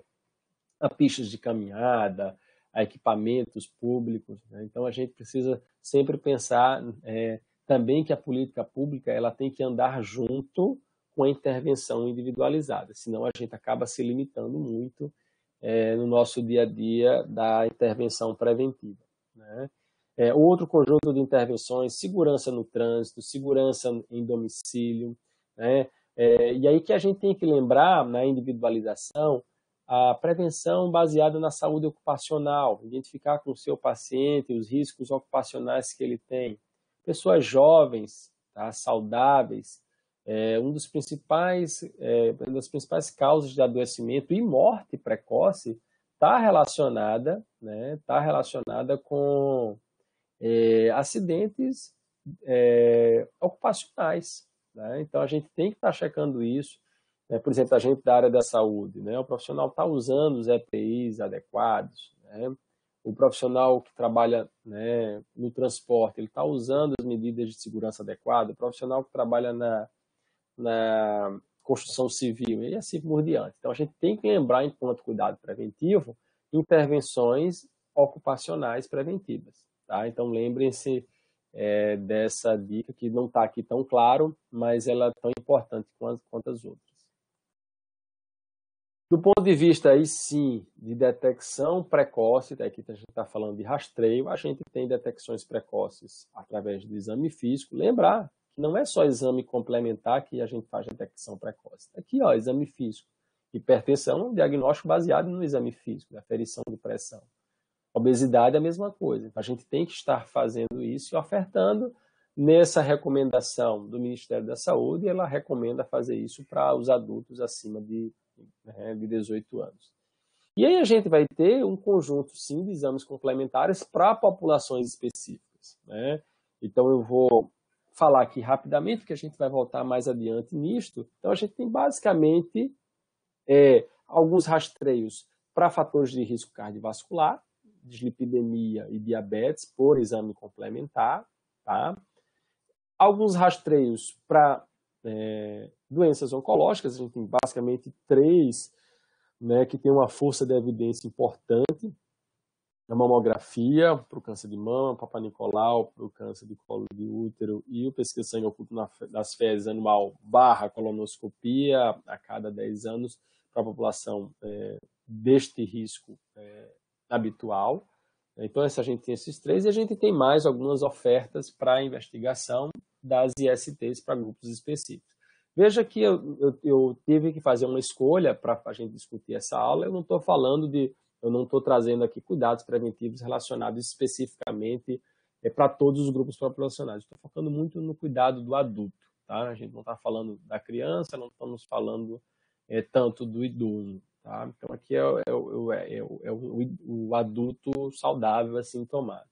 S2: a pistas de caminhada, a equipamentos públicos. Né? Então, a gente precisa sempre pensar também que a política pública ela tem que andar junto com a intervenção individualizada, senão a gente acaba se limitando muito no nosso dia a dia da intervenção preventiva. Né? Outro conjunto de intervenções, segurança no trânsito, segurança em domicílio. Né? E aí que a gente tem que lembrar, na individualização, a prevenção baseada na saúde ocupacional, identificar com o seu paciente os riscos ocupacionais que ele tem. Pessoas jovens, tá, saudáveis, uma das principais causas de adoecimento e morte precoce está relacionada, né, com acidentes ocupacionais. Né? Então, a gente tem que estar checando isso. Por exemplo, a gente da área da saúde, né? O profissional está usando os EPIs adequados, né? O profissional que trabalha, né, no transporte, ele está usando as medidas de segurança adequadas, o profissional que trabalha na construção civil e assim por diante. Então, a gente tem que lembrar, enquanto cuidado preventivo, intervenções ocupacionais preventivas. Tá? Então, lembrem-se dessa dica que não está aqui tão claro, mas ela é tão importante quanto as outras. Do ponto de vista, aí sim, de detecção precoce, aqui a gente está falando de rastreio, a gente tem detecções precoces através do exame físico. Lembrar que não é só exame complementar que a gente faz detecção precoce. Aqui, ó, exame físico. Hipertensão é um diagnóstico baseado no exame físico, aferição de pressão. Obesidade é a mesma coisa. Então, a gente tem que estar fazendo isso e ofertando nessa recomendação do Ministério da Saúde, ela recomenda fazer isso para os adultos acima de 18 anos. E aí a gente vai ter um conjunto, sim, de exames complementares para populações específicas, né? Então, eu vou falar aqui rapidamente, porque a gente vai voltar mais adiante nisto. Então, a gente tem basicamente alguns rastreios para fatores de risco cardiovascular, dislipidemia e diabetes por exame complementar, tá? Alguns rastreios para doenças oncológicas, a gente tem basicamente 3, né, que tem uma força de evidência importante: a mamografia para o câncer de mama, Papa Nicolau para o câncer de colo de útero e o pesquisa de sangue oculto das fezes anual / colonoscopia a cada 10 anos para a população deste risco habitual. Então, a gente tem esses 3 e a gente tem mais algumas ofertas para investigação das ISTs para grupos específicos. Veja que eu tive que fazer uma escolha para a gente discutir essa aula. Eu não estou trazendo aqui cuidados preventivos relacionados especificamente para todos os grupos populacionais. Estou focando muito no cuidado do adulto, tá? A gente não está falando da criança, não estamos falando tanto do idoso. Tá? Então, aqui é o adulto saudável assintomático.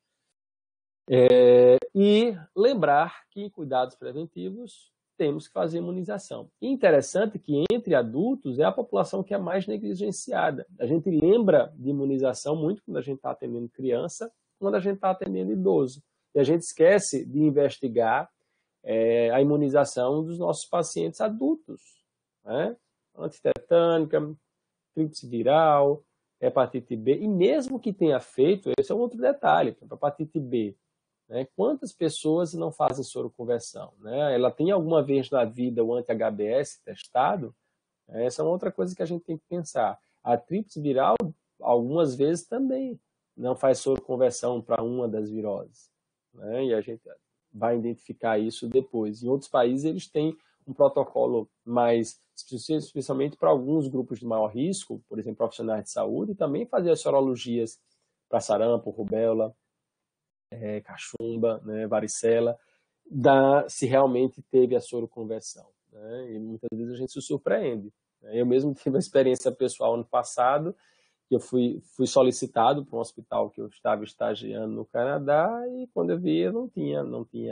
S2: E lembrar que em cuidados preventivos temos que fazer imunização. E interessante que entre adultos é a população que é mais negligenciada. A gente lembra de imunização muito quando a gente está atendendo criança, quando a gente está atendendo idoso. E a gente esquece de investigar a imunização dos nossos pacientes adultos, né? Antitetânica, tríplice viral, hepatite B, e mesmo que tenha feito, esse é um outro detalhe, hepatite B, né? Quantas pessoas não fazem soroconversão, né? Ela tem alguma vez na vida o anti-HBS testado? Essa é uma outra coisa que a gente tem que pensar. A tríplice viral, algumas vezes também não faz soroconversão para uma das viroses, né? E a gente vai identificar isso depois. Em outros países, eles têm um protocolo mais, especialmente para alguns grupos de maior risco, por exemplo, profissionais de saúde, e também fazer as sorologias para sarampo, rubéola, cachumba, né, varicela, se realmente teve a soroconversão, né? E muitas vezes a gente se surpreende, né? Eu mesmo tive uma experiência pessoal ano passado, que eu fui solicitado para um hospital que eu estava estagiando no Canadá, e quando eu vi, eu não tinha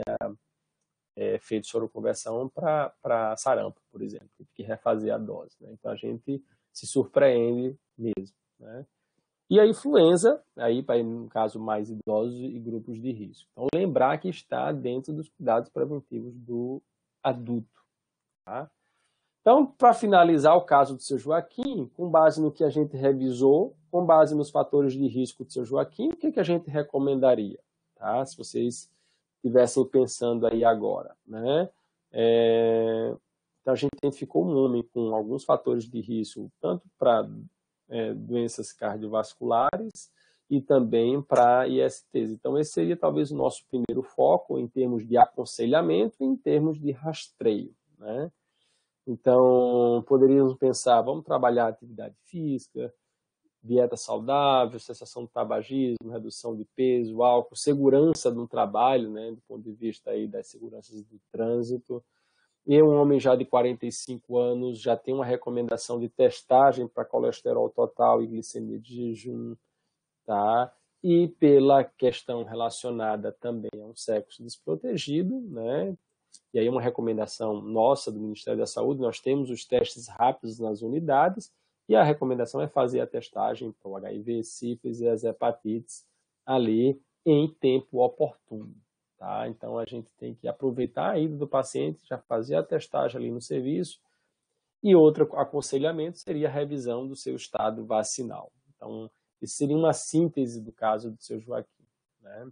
S2: feito soroconversão para sarampo, por exemplo, tive que refazer a dose, né? Então a gente se surpreende mesmo, né? E a influenza, aí no caso mais idosos e grupos de risco. Então lembrar que está dentro dos cuidados preventivos do adulto, tá? Então, para finalizar o caso do seu Joaquim, com base no que a gente revisou, com base nos fatores de risco do seu Joaquim, o que a gente recomendaria, tá? Se vocês estivessem pensando aí agora, né? Então, a gente identificou um homem com alguns fatores de risco, tanto para doenças cardiovasculares e também para ISTs. Então, esse seria talvez o nosso primeiro foco em termos de aconselhamento e em termos de rastreio, né? Então, poderíamos pensar, vamos trabalhar atividade física, dieta saudável, cessação do tabagismo, redução de peso, álcool, segurança no trabalho, né, do ponto de vista aí das seguranças do trânsito. E um homem já de 45 anos já tem uma recomendação de testagem para colesterol total e glicemia de jejum, tá? E pela questão relacionada também a um sexo desprotegido, né? E aí uma recomendação nossa do Ministério da Saúde, nós temos os testes rápidos nas unidades, e a recomendação é fazer a testagem para o HIV, sífilis e as hepatites ali em tempo oportuno, tá? Então a gente tem que aproveitar a ida do paciente, já fazer a testagem ali no serviço, e outro aconselhamento seria a revisão do seu estado vacinal. Então, isso seria uma síntese do caso do seu Joaquim, né?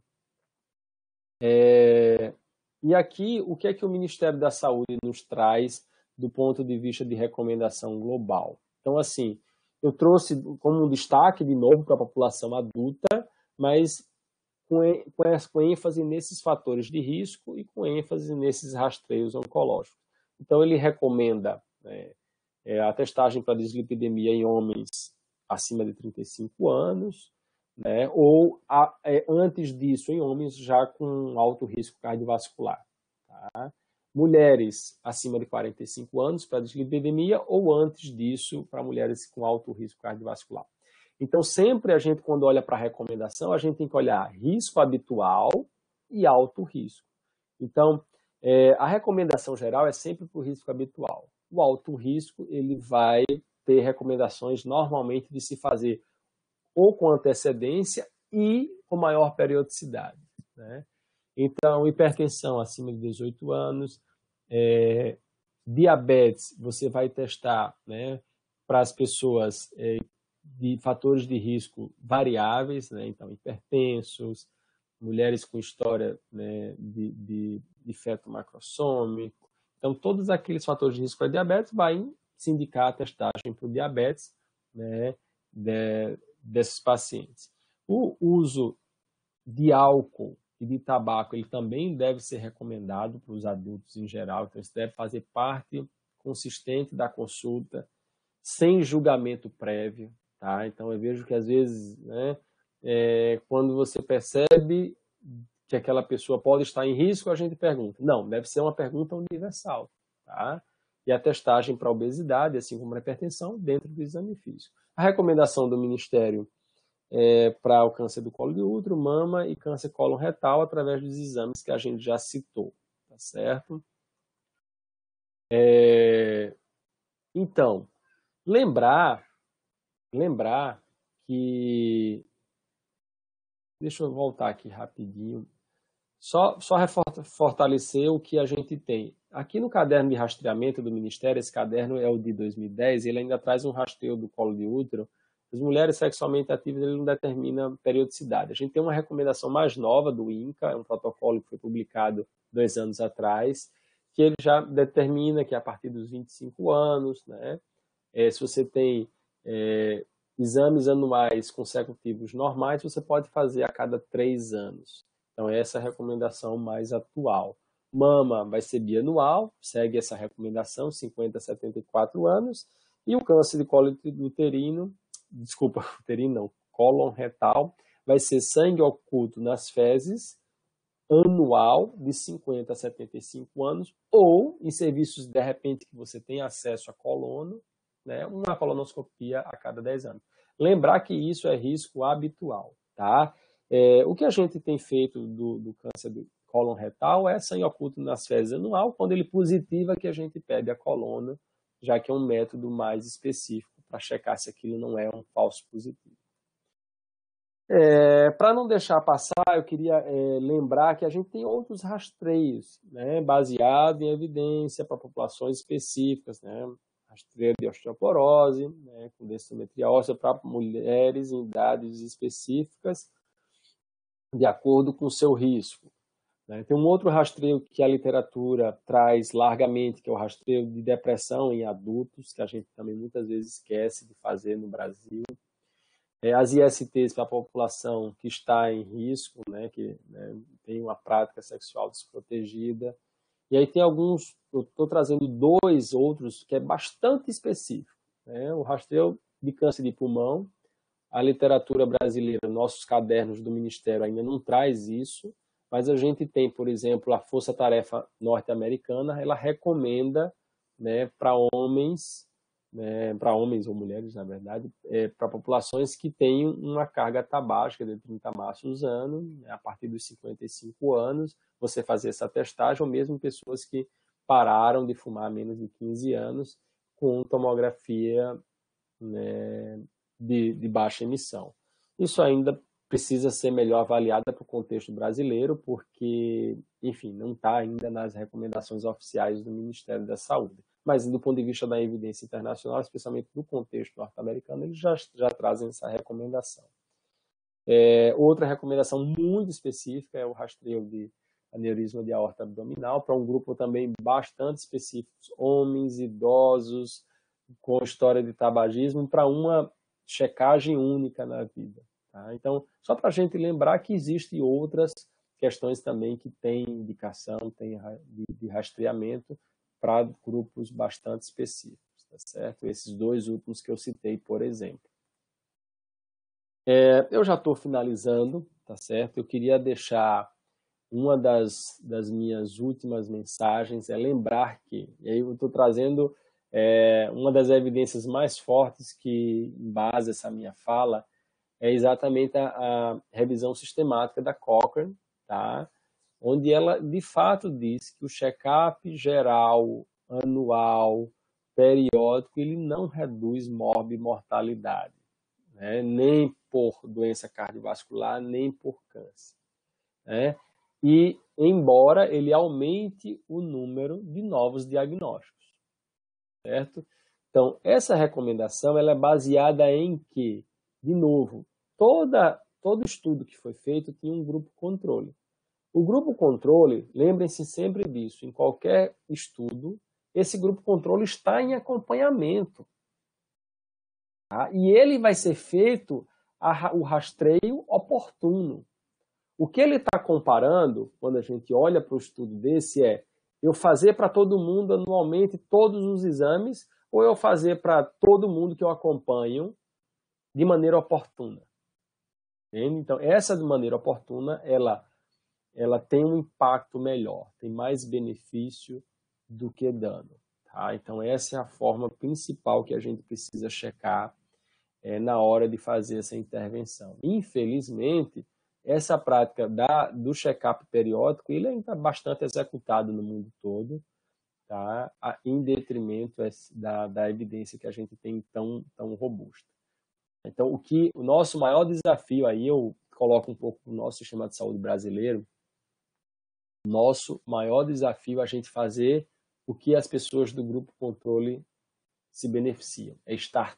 S2: E aqui, o que é que o Ministério da Saúde nos traz do ponto de vista de recomendação global? Então, assim, eu trouxe como um destaque, de novo, para a população adulta, mas com ênfase nesses fatores de risco e com ênfase nesses rastreios oncológicos. Então, ele recomenda a testagem para dislipidemia em homens acima de 35 anos, né, ou antes disso em homens já com alto risco cardiovascular. Tá? Mulheres acima de 45 anos para dislipidemia ou antes disso para mulheres com alto risco cardiovascular. Então, sempre a gente, quando olha para a recomendação, a gente tem que olhar risco habitual e alto risco. Então, a recomendação geral é sempre para o risco habitual. O alto risco, ele vai ter recomendações normalmente de se fazer ou com antecedência e com maior periodicidade, né? Então, hipertensão acima de 18 anos, diabetes, você vai testar, né, para as pessoas de fatores de risco variáveis, né? Então, hipertensos, mulheres com história, né, de feto macrossômico. Então, todos aqueles fatores de risco para diabetes vai se indicar a testagem para o diabetes, né, desses pacientes. O uso de álcool e de tabaco, ele também deve ser recomendado para os adultos em geral, então isso deve fazer parte consistente da consulta, sem julgamento prévio, tá? Então eu vejo que às vezes, né, quando você percebe que aquela pessoa pode estar em risco, a gente pergunta. Não, deve ser uma pergunta universal, tá? E a testagem para obesidade, assim como a hipertensão, dentro do exame físico. A recomendação do Ministério para o câncer do colo de útero, mama e câncer cólon-retal através dos exames que a gente já citou, tá certo? Então, lembrar que... Deixa eu voltar aqui rapidinho. Só fortalecer o que a gente tem. Aqui no caderno de rastreamento do Ministério, esse caderno é o de 2010, ele ainda traz um rastreio do colo de útero. As mulheres sexualmente ativas, ele não determina periodicidade. A gente tem uma recomendação mais nova do INCA, é um protocolo que foi publicado 2 anos atrás, que ele já determina que a partir dos 25 anos, né, se você tem exames anuais consecutivos normais, você pode fazer a cada 3 anos. Então, essa é a recomendação mais atual. Mama vai ser bianual, segue essa recomendação, 50 a 74 anos. E o câncer de colo uterino, cólon retal, vai ser sangue oculto nas fezes, anual, de 50 a 75 anos, ou em serviços, de repente, que você tem acesso a colono, né, uma colonoscopia a cada 10 anos. Lembrar que isso é risco habitual, tá? O que a gente tem feito do câncer do cólon retal é sangue oculto nas fezes anual, quando ele positiva que a gente pede a coluna, já que é um método mais específico para checar se aquilo não é um falso positivo. Para não deixar passar, eu queria lembrar que a gente tem outros rastreios, né, baseados em evidência para populações específicas, né? Rastreio de osteoporose, né, com densitometria óssea para mulheres em idades específicas, de acordo com o seu risco. Né? Tem um outro rastreio que a literatura traz largamente, que é o rastreio de depressão em adultos, que a gente também muitas vezes esquece de fazer no Brasil. As ISTs para a população que está em risco, né, que tem uma prática sexual desprotegida. E aí tem alguns, eu estou trazendo 2 outros que é bastante específico. Né? O rastreio de câncer de pulmão, a literatura brasileira, nossos cadernos do Ministério ainda não traz isso, mas a gente tem, por exemplo, a Força Tarefa Norte-Americana, ela recomenda, né, para homens ou mulheres, na verdade, para populações que têm uma carga tabágica de 30 maços ano, né, a partir dos 55 anos, você fazer essa testagem, ou mesmo pessoas que pararam de fumar há menos de 15 anos com tomografia, né, de baixa emissão. Isso ainda precisa ser melhor avaliada para o contexto brasileiro, porque, enfim, não está ainda nas recomendações oficiais do Ministério da Saúde. Mas, do ponto de vista da evidência internacional, especialmente do contexto norte-americano, eles já trazem essa recomendação. Outra recomendação muito específica é o rastreio de aneurisma de aorta abdominal, para um grupo também bastante específico, homens, idosos, com história de tabagismo, para uma checagem única na vida. Tá? Então, só para a gente lembrar que existem outras questões também que têm indicação, tem de rastreamento para grupos bastante específicos. tá certo? Esses dois últimos que eu citei, por exemplo. Eu já estou finalizando, tá certo? Eu queria deixar uma das minhas últimas mensagens é lembrar que, e aí eu estou trazendo uma das evidências mais fortes que embasa essa minha fala, é exatamente a revisão sistemática da Cochrane, tá? Onde ela de fato diz que o check-up geral, anual, periódico, ele não reduz mortalidade, né? Nem por doença cardiovascular, nem por câncer, né? E embora ele aumente o número de novos diagnósticos, certo? Então, essa recomendação ela é baseada em que, de novo, todo estudo que foi feito tinha um grupo controle. O grupo controle, lembrem-se sempre disso, em qualquer estudo, esse grupo controle está em acompanhamento. Tá? E ele vai ser feito o rastreio oportuno. O que ele está comparando, quando a gente olha para o estudo desse, é eu fazer para todo mundo anualmente todos os exames ou eu fazer para todo mundo que eu acompanho de maneira oportuna. Entende? Então, essa de maneira oportuna, ela tem um impacto melhor, tem mais benefício do que dano. Tá? Então, essa é a forma principal que a gente precisa checar na hora de fazer essa intervenção. Infelizmente, essa prática do check-up periódico ele ainda está bastante executado no mundo todo, tá? Em detrimento da evidência que a gente tem tão robusta. Então, o nosso maior desafio, aí eu coloco um pouco o nosso sistema de saúde brasileiro, nosso maior desafio é a gente fazer o que as pessoas do grupo controle se beneficiam, é estar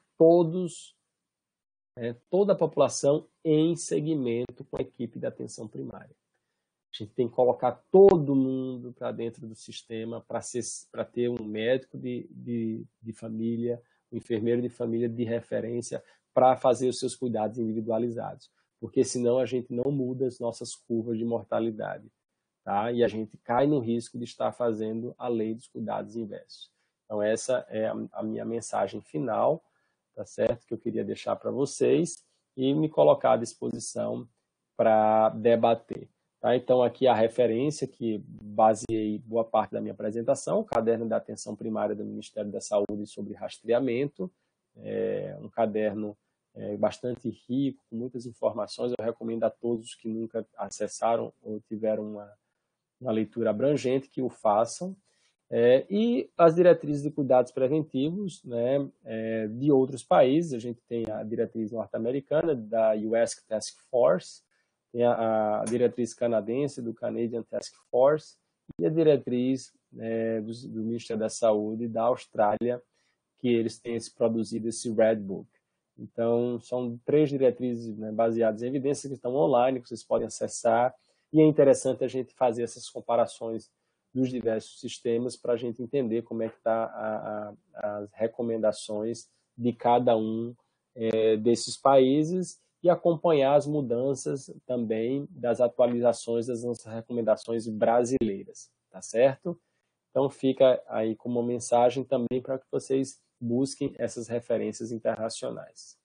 S2: toda a população em segmento com a equipe de atenção primária. A gente tem que colocar todo mundo para dentro do sistema para ter um médico de família, um enfermeiro de família de referência para fazer os seus cuidados individualizados. Porque senão a gente não muda as nossas curvas de mortalidade. Tá? E a gente cai no risco de estar fazendo a lei dos cuidados inversos. Então essa é a minha mensagem final, tá certo? Que eu queria deixar para vocês e me colocar à disposição para debater. Tá? Então aqui a referência que baseei boa parte da minha apresentação, o caderno da atenção primária do Ministério da Saúde sobre rastreamento, um caderno bastante rico, com muitas informações. Eu recomendo a todos que nunca acessaram ou tiveram uma leitura abrangente que o façam. E as diretrizes de cuidados preventivos, né, de outros países. A gente tem a diretriz norte-americana da US Task Force, tem a diretriz canadense do Canadian Task Force e a diretriz do Ministério da Saúde da Austrália, que eles têm produzido esse Red Book. Então, são 3 diretrizes, né, baseadas em evidências que estão online, que vocês podem acessar, e é interessante a gente fazer essas comparações dos diversos sistemas para a gente entender como é que está as recomendações de cada um desses países e acompanhar as mudanças também das atualizações das nossas recomendações brasileiras, tá certo? Então fica aí como uma mensagem também para que vocês busquem essas referências internacionais.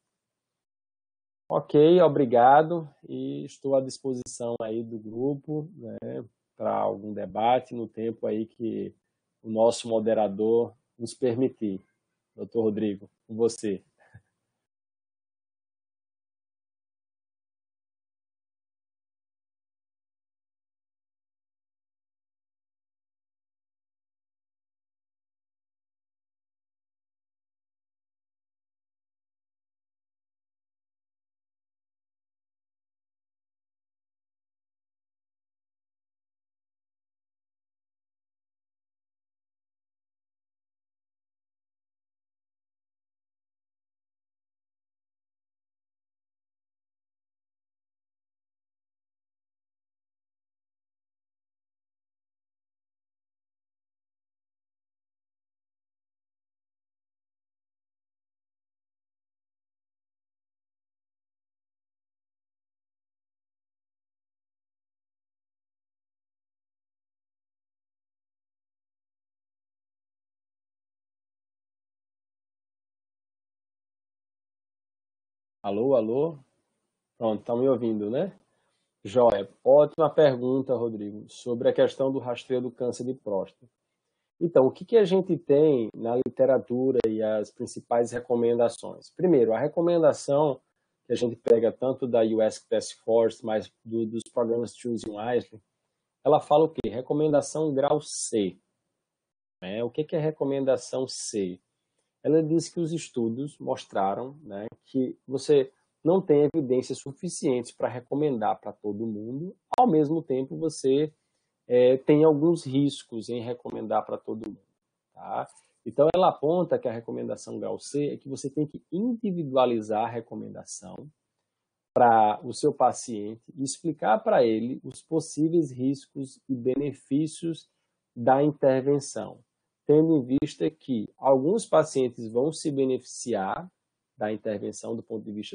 S2: Ok, obrigado e estou à disposição aí do grupo, né, para algum debate no tempo aí que o nosso moderador nos permitir. Doutor Rodrigo, com você. Alô, alô? Pronto, estão me ouvindo, né? Joia. Ótima pergunta, Rodrigo, sobre a questão do rastreio do câncer de próstata. Então, o que que a gente tem na literatura e as principais recomendações? Primeiro, a recomendação que a gente pega tanto da US Task Force, mas dos programas Choosing Wisely, ela fala o quê? Recomendação grau C. Né? O que que é recomendação C? Ela diz que os estudos mostraram, né, que você não tem evidências suficientes para recomendar para todo mundo, ao mesmo tempo você tem alguns riscos em recomendar para todo mundo. Tá? Então, ela aponta que a recomendação grau C é que você tem que individualizar a recomendação para o seu paciente e explicar para ele os possíveis riscos e benefícios da intervenção, tendo em vista que alguns pacientes vão se beneficiar da intervenção do ponto de vista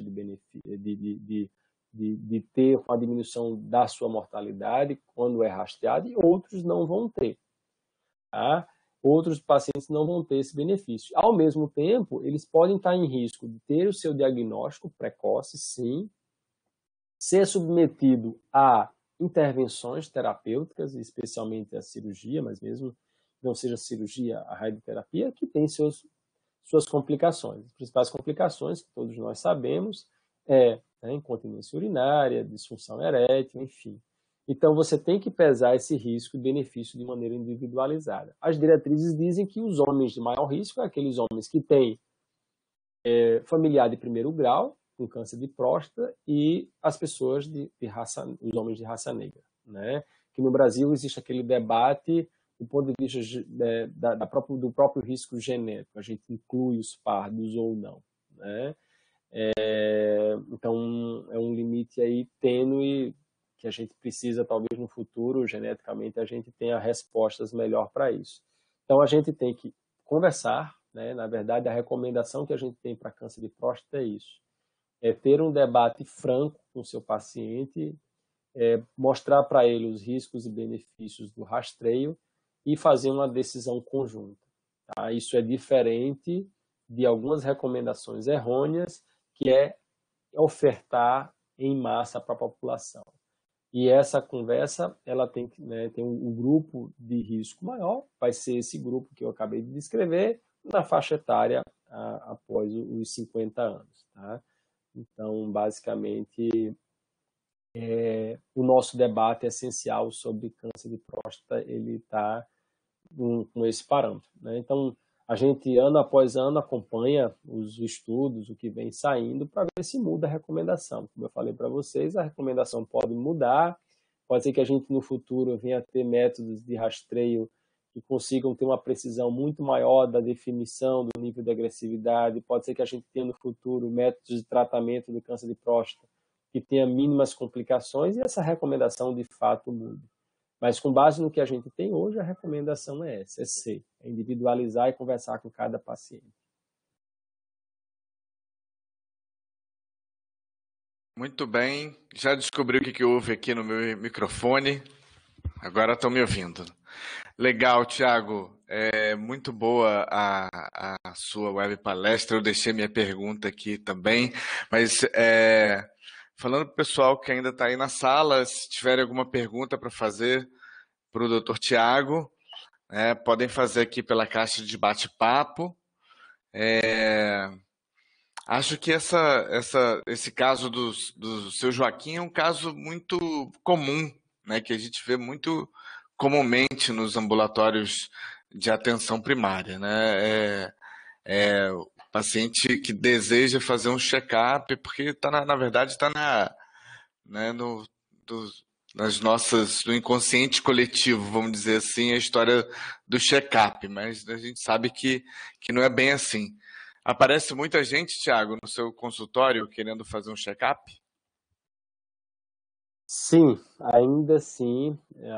S2: de ter uma diminuição da sua mortalidade quando é rastreado e outros não vão ter. Tá? Outros pacientes não vão ter esse benefício. Ao mesmo tempo, eles podem estar em risco de ter o seu diagnóstico precoce, sim, ser submetido a intervenções terapêuticas, especialmente a cirurgia, mas mesmo que não seja cirurgia, a radioterapia, que tem suas complicações. As principais complicações, que todos nós sabemos, incontinência urinária, disfunção erétil, enfim. Então, você tem que pesar esse risco e benefício de maneira individualizada. As diretrizes dizem que os homens de maior risco são aqueles homens que têm familiar de primeiro grau, com câncer de próstata, e as pessoas os homens de raça negra. Né? Que no Brasil existe aquele debate do ponto de vista do próprio risco genético. A gente inclui os pardos ou não. Né? Então, é um limite aí tênue que a gente precisa, talvez no futuro, geneticamente, a gente tenha respostas melhor para isso. Então, a gente tem que conversar, né? Na verdade, a recomendação que a gente tem para câncer de próstata é isso. É ter um debate franco com o seu paciente, mostrar para ele os riscos e benefícios do rastreio e fazer uma decisão conjunta. Tá? Isso é diferente de algumas recomendações errôneas, que é ofertar em massa para a população. E essa conversa, ela tem um grupo de risco maior, vai ser esse grupo que eu acabei de descrever, na faixa etária após os 50 anos. Tá? Então, basicamente, o nosso debate essencial sobre câncer de próstata, ele está com esse parâmetro. Né? Então, a gente, ano após ano, acompanha os estudos, o que vem saindo, para ver se muda a recomendação. Como eu falei para vocês, a recomendação pode mudar, pode ser que a gente, no futuro, venha a ter métodos de rastreio que consigam ter uma precisão muito maior da definição do nível de agressividade, pode ser que a gente tenha, no futuro, métodos de tratamento do câncer de próstata que tenha mínimas complicações e essa recomendação, de fato, muda. Mas com base no que a gente tem hoje, a recomendação é essa, é C, é individualizar e conversar com cada paciente.
S1: Muito bem, já descobri o que houve aqui no meu microfone, agora estão me ouvindo. Legal, Thiago, muito boa a sua web palestra, eu deixei minha pergunta aqui também, mas falando para o pessoal que ainda está aí na sala, se tiverem alguma pergunta para fazer para o Dr. Thiago, podem fazer aqui pela caixa de bate-papo. Acho que esse caso do seu Joaquim é um caso muito comum, né, que a gente vê muito comumente nos ambulatórios de atenção primária. Né? O paciente que deseja fazer um check-up, porque na verdade está né, no inconsciente coletivo, vamos dizer assim, a história do check-up, mas a gente sabe que não é bem assim. Aparece muita gente, Thiago, no seu consultório querendo fazer um check-up?
S2: Sim, ainda sim,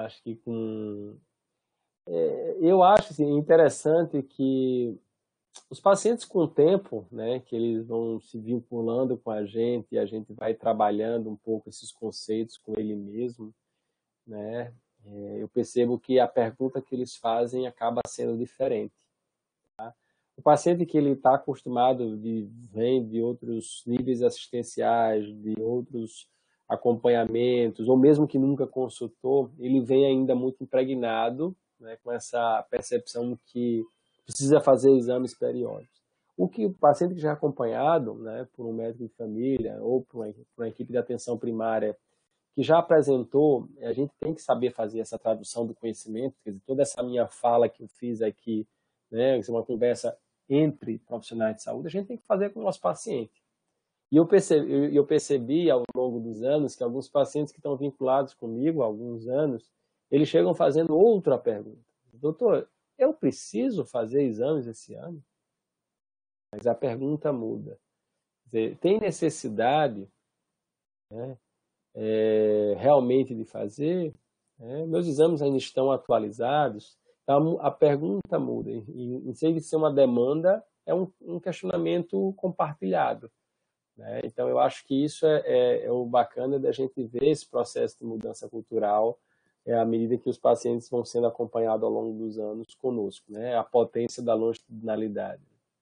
S2: eu acho assim, interessante que os pacientes com o tempo, né, que eles vão se vinculando com a gente e a gente vai trabalhando um pouco esses conceitos com ele mesmo, né, eu percebo que a pergunta que eles fazem acaba sendo diferente. O paciente que ele está acostumado, vem de outros níveis assistenciais, de outros acompanhamentos, ou mesmo que nunca consultou, ele vem ainda muito impregnado, né, com essa percepção que precisa fazer exames periódicos. O que o paciente que já é acompanhado, né, por um médico de família ou por uma equipe de atenção primária que já apresentou, a gente tem que saber fazer essa tradução do conhecimento, quer dizer, toda essa minha fala que eu fiz aqui, né, uma conversa entre profissionais de saúde, a gente tem que fazer com o nosso paciente. E eu percebi ao longo dos anos que alguns pacientes que estão vinculados comigo há alguns anos, eles chegam fazendo outra pergunta. Doutor, eu preciso fazer exames esse ano? Mas a pergunta muda. Quer dizer, tem necessidade, né, realmente de fazer? Meus exames ainda estão atualizados? Então, a pergunta muda. Em vez de ser uma demanda, é um questionamento compartilhado. Né? Então, eu acho que isso é o bacana da gente ver esse processo de mudança cultural à medida que os pacientes vão sendo acompanhados ao longo dos anos conosco, né? A potência da longitudinalidade.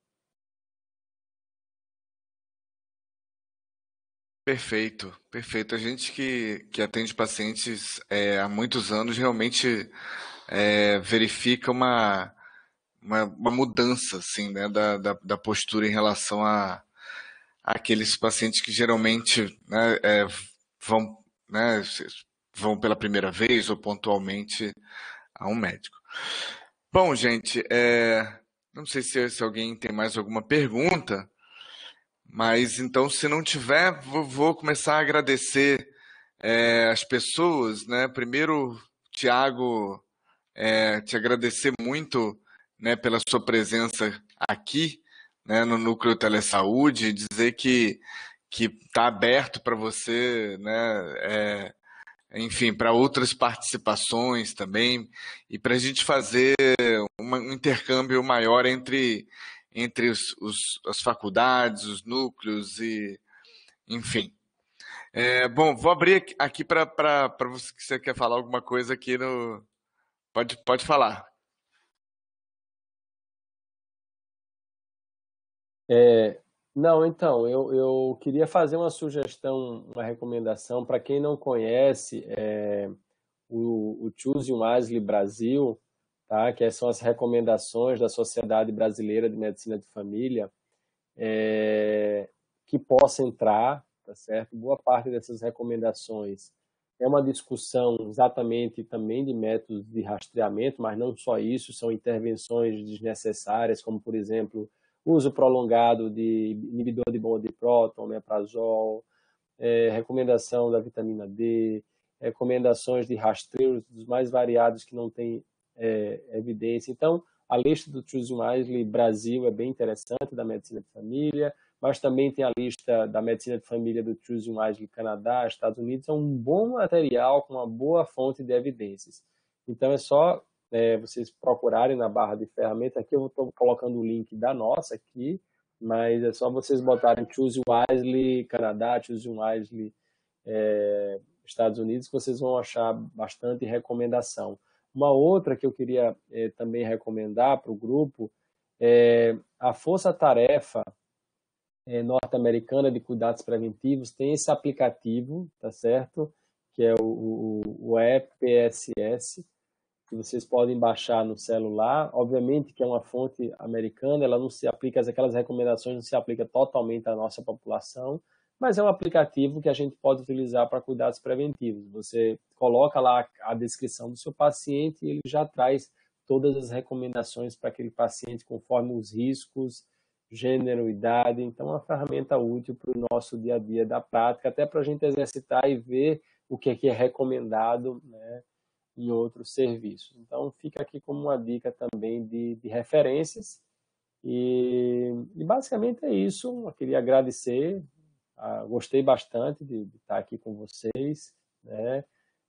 S1: Perfeito, perfeito. A gente que atende pacientes há muitos anos realmente verifica uma mudança assim, né, da postura em relação àqueles pacientes que geralmente, né, vão, né, vão pela primeira vez ou pontualmente a um médico. Bom, gente, não sei se alguém tem mais alguma pergunta. Mas então, se não tiver, vou começar a agradecer as pessoas, né? Primeiro, Tiago, te agradecer muito, né, pela sua presença aqui, né, no Núcleo Telesaúde, dizer que está aberto para você, né, enfim, para outras participações também, e para a gente fazer um intercâmbio maior entre as faculdades, os núcleos e, enfim. Bom, vou abrir aqui para você que você quer falar alguma coisa aqui no. Pode falar.
S2: Não, então, eu queria fazer uma sugestão, uma recomendação para quem não conhece o Choose Wisely Brasil, tá? Que são as recomendações da Sociedade Brasileira de Medicina de Família, que possa entrar, tá certo? Boa parte dessas recomendações é uma discussão exatamente também de métodos de rastreamento, mas não só isso, são intervenções desnecessárias, como, por exemplo, uso prolongado de inibidor de bomba de próton, omeprazol, recomendação da vitamina D, recomendações de rastreios dos mais variados que não têm evidência. Então, a lista do Choose Wisely Brasil é bem interessante, da medicina de família, mas também tem a lista da medicina de família do Choose Wisely Canadá, Estados Unidos. É um bom material com uma boa fonte de evidências. Então, é só vocês procurarem na barra de ferramenta. Aqui eu estou colocando o link da nossa aqui, mas é só vocês botarem Choose Wisely Canadá, Choose Wisely Estados Unidos, que vocês vão achar bastante recomendação. Uma outra que eu queria também recomendar para o grupo é a Força Tarefa norte-americana de cuidados preventivos. Tem esse aplicativo, tá certo? Que é o EPSS, que vocês podem baixar no celular. Obviamente que é uma fonte americana, ela não se aplica, aquelas recomendações não se aplicam totalmente à nossa população, mas é um aplicativo que a gente pode utilizar para cuidados preventivos. Você coloca lá a descrição do seu paciente e ele já traz todas as recomendações para aquele paciente conforme os riscos, gênero, idade. Então, é uma ferramenta útil para o nosso dia a dia da prática, até para a gente exercitar e ver o que é recomendado, né, em outros serviços. Então, fica aqui como uma dica também de referências. E basicamente é isso. Eu queria agradecer. Gostei bastante de estar aqui com vocês, né?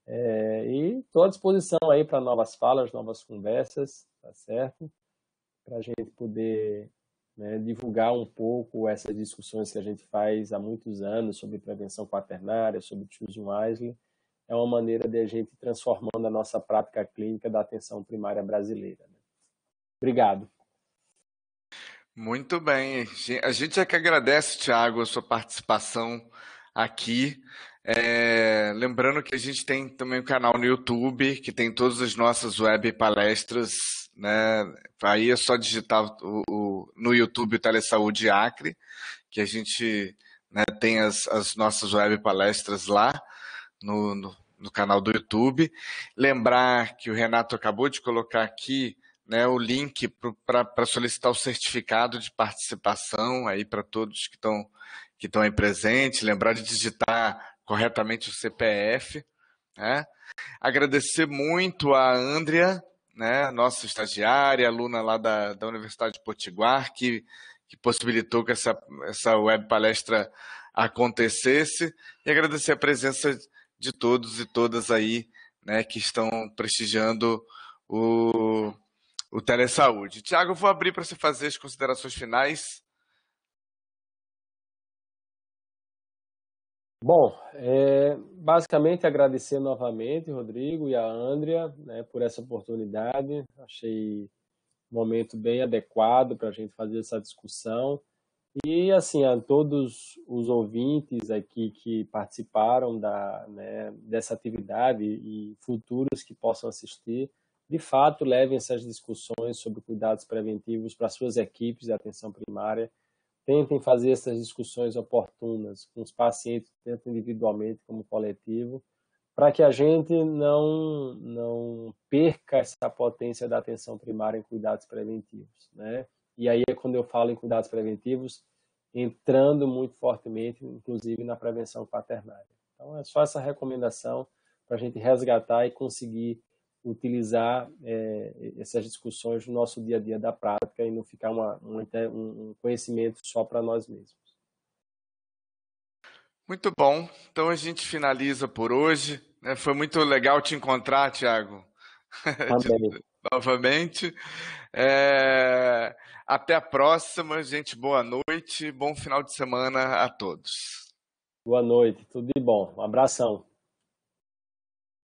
S2: E estou à disposição aí para novas falas, novas conversas, tá certo? Para a gente poder, né, divulgar um pouco essas discussões que a gente faz há muitos anos sobre prevenção quaternária, sobre Choose Wisely. É uma maneira de a gente ir transformando a nossa prática clínica da atenção primária brasileira. Né? Obrigado.
S1: Muito bem. A gente é que agradece, Tiago, a sua participação aqui. Lembrando que a gente tem também um canal no YouTube, que tem todas as nossas web palestras, né? Aí é só digitar no YouTube o Telesaúde Acre, que a gente, né, tem as nossas web palestras lá no canal do YouTube. Lembrar que o Renato acabou de colocar aqui, né, o link para solicitar o certificado de participação aí para todos que estão aí presentes. Lembrar de digitar corretamente o CPF, né? Agradecer muito a Andrea, né, nossa estagiária, aluna lá da Universidade de Potiguar, que possibilitou que essa web palestra acontecesse, e agradecer a presença de todos e todas aí, né, que estão prestigiando o, o Telesaúde. Tiago, eu vou abrir para você fazer as considerações finais.
S2: Bom, basicamente agradecer novamente, Rodrigo e a Andrea, né, por essa oportunidade. Achei um momento bem adequado para a gente fazer essa discussão. E, assim, a todos os ouvintes aqui que participaram né, dessa atividade e futuros que possam assistir, de fato, levem essas discussões sobre cuidados preventivos para suas equipes de atenção primária. Tentem fazer essas discussões oportunas com os pacientes, tanto individualmente como coletivo, para que a gente não perca essa potência da atenção primária em cuidados preventivos, né? E aí é quando eu falo em cuidados preventivos, entrando muito fortemente, inclusive na prevenção quaternária. Então é só essa recomendação para a gente resgatar e conseguir utilizar essas discussões no nosso dia a dia da prática e não ficar um conhecimento só para nós mesmos.
S1: Muito bom. Então a gente finaliza por hoje. Foi muito legal te encontrar, Tiago,
S2: Também.
S1: novamente. Até a próxima, gente. Boa noite, bom final de semana a todos.
S2: Boa noite, tudo de bom. Um abração.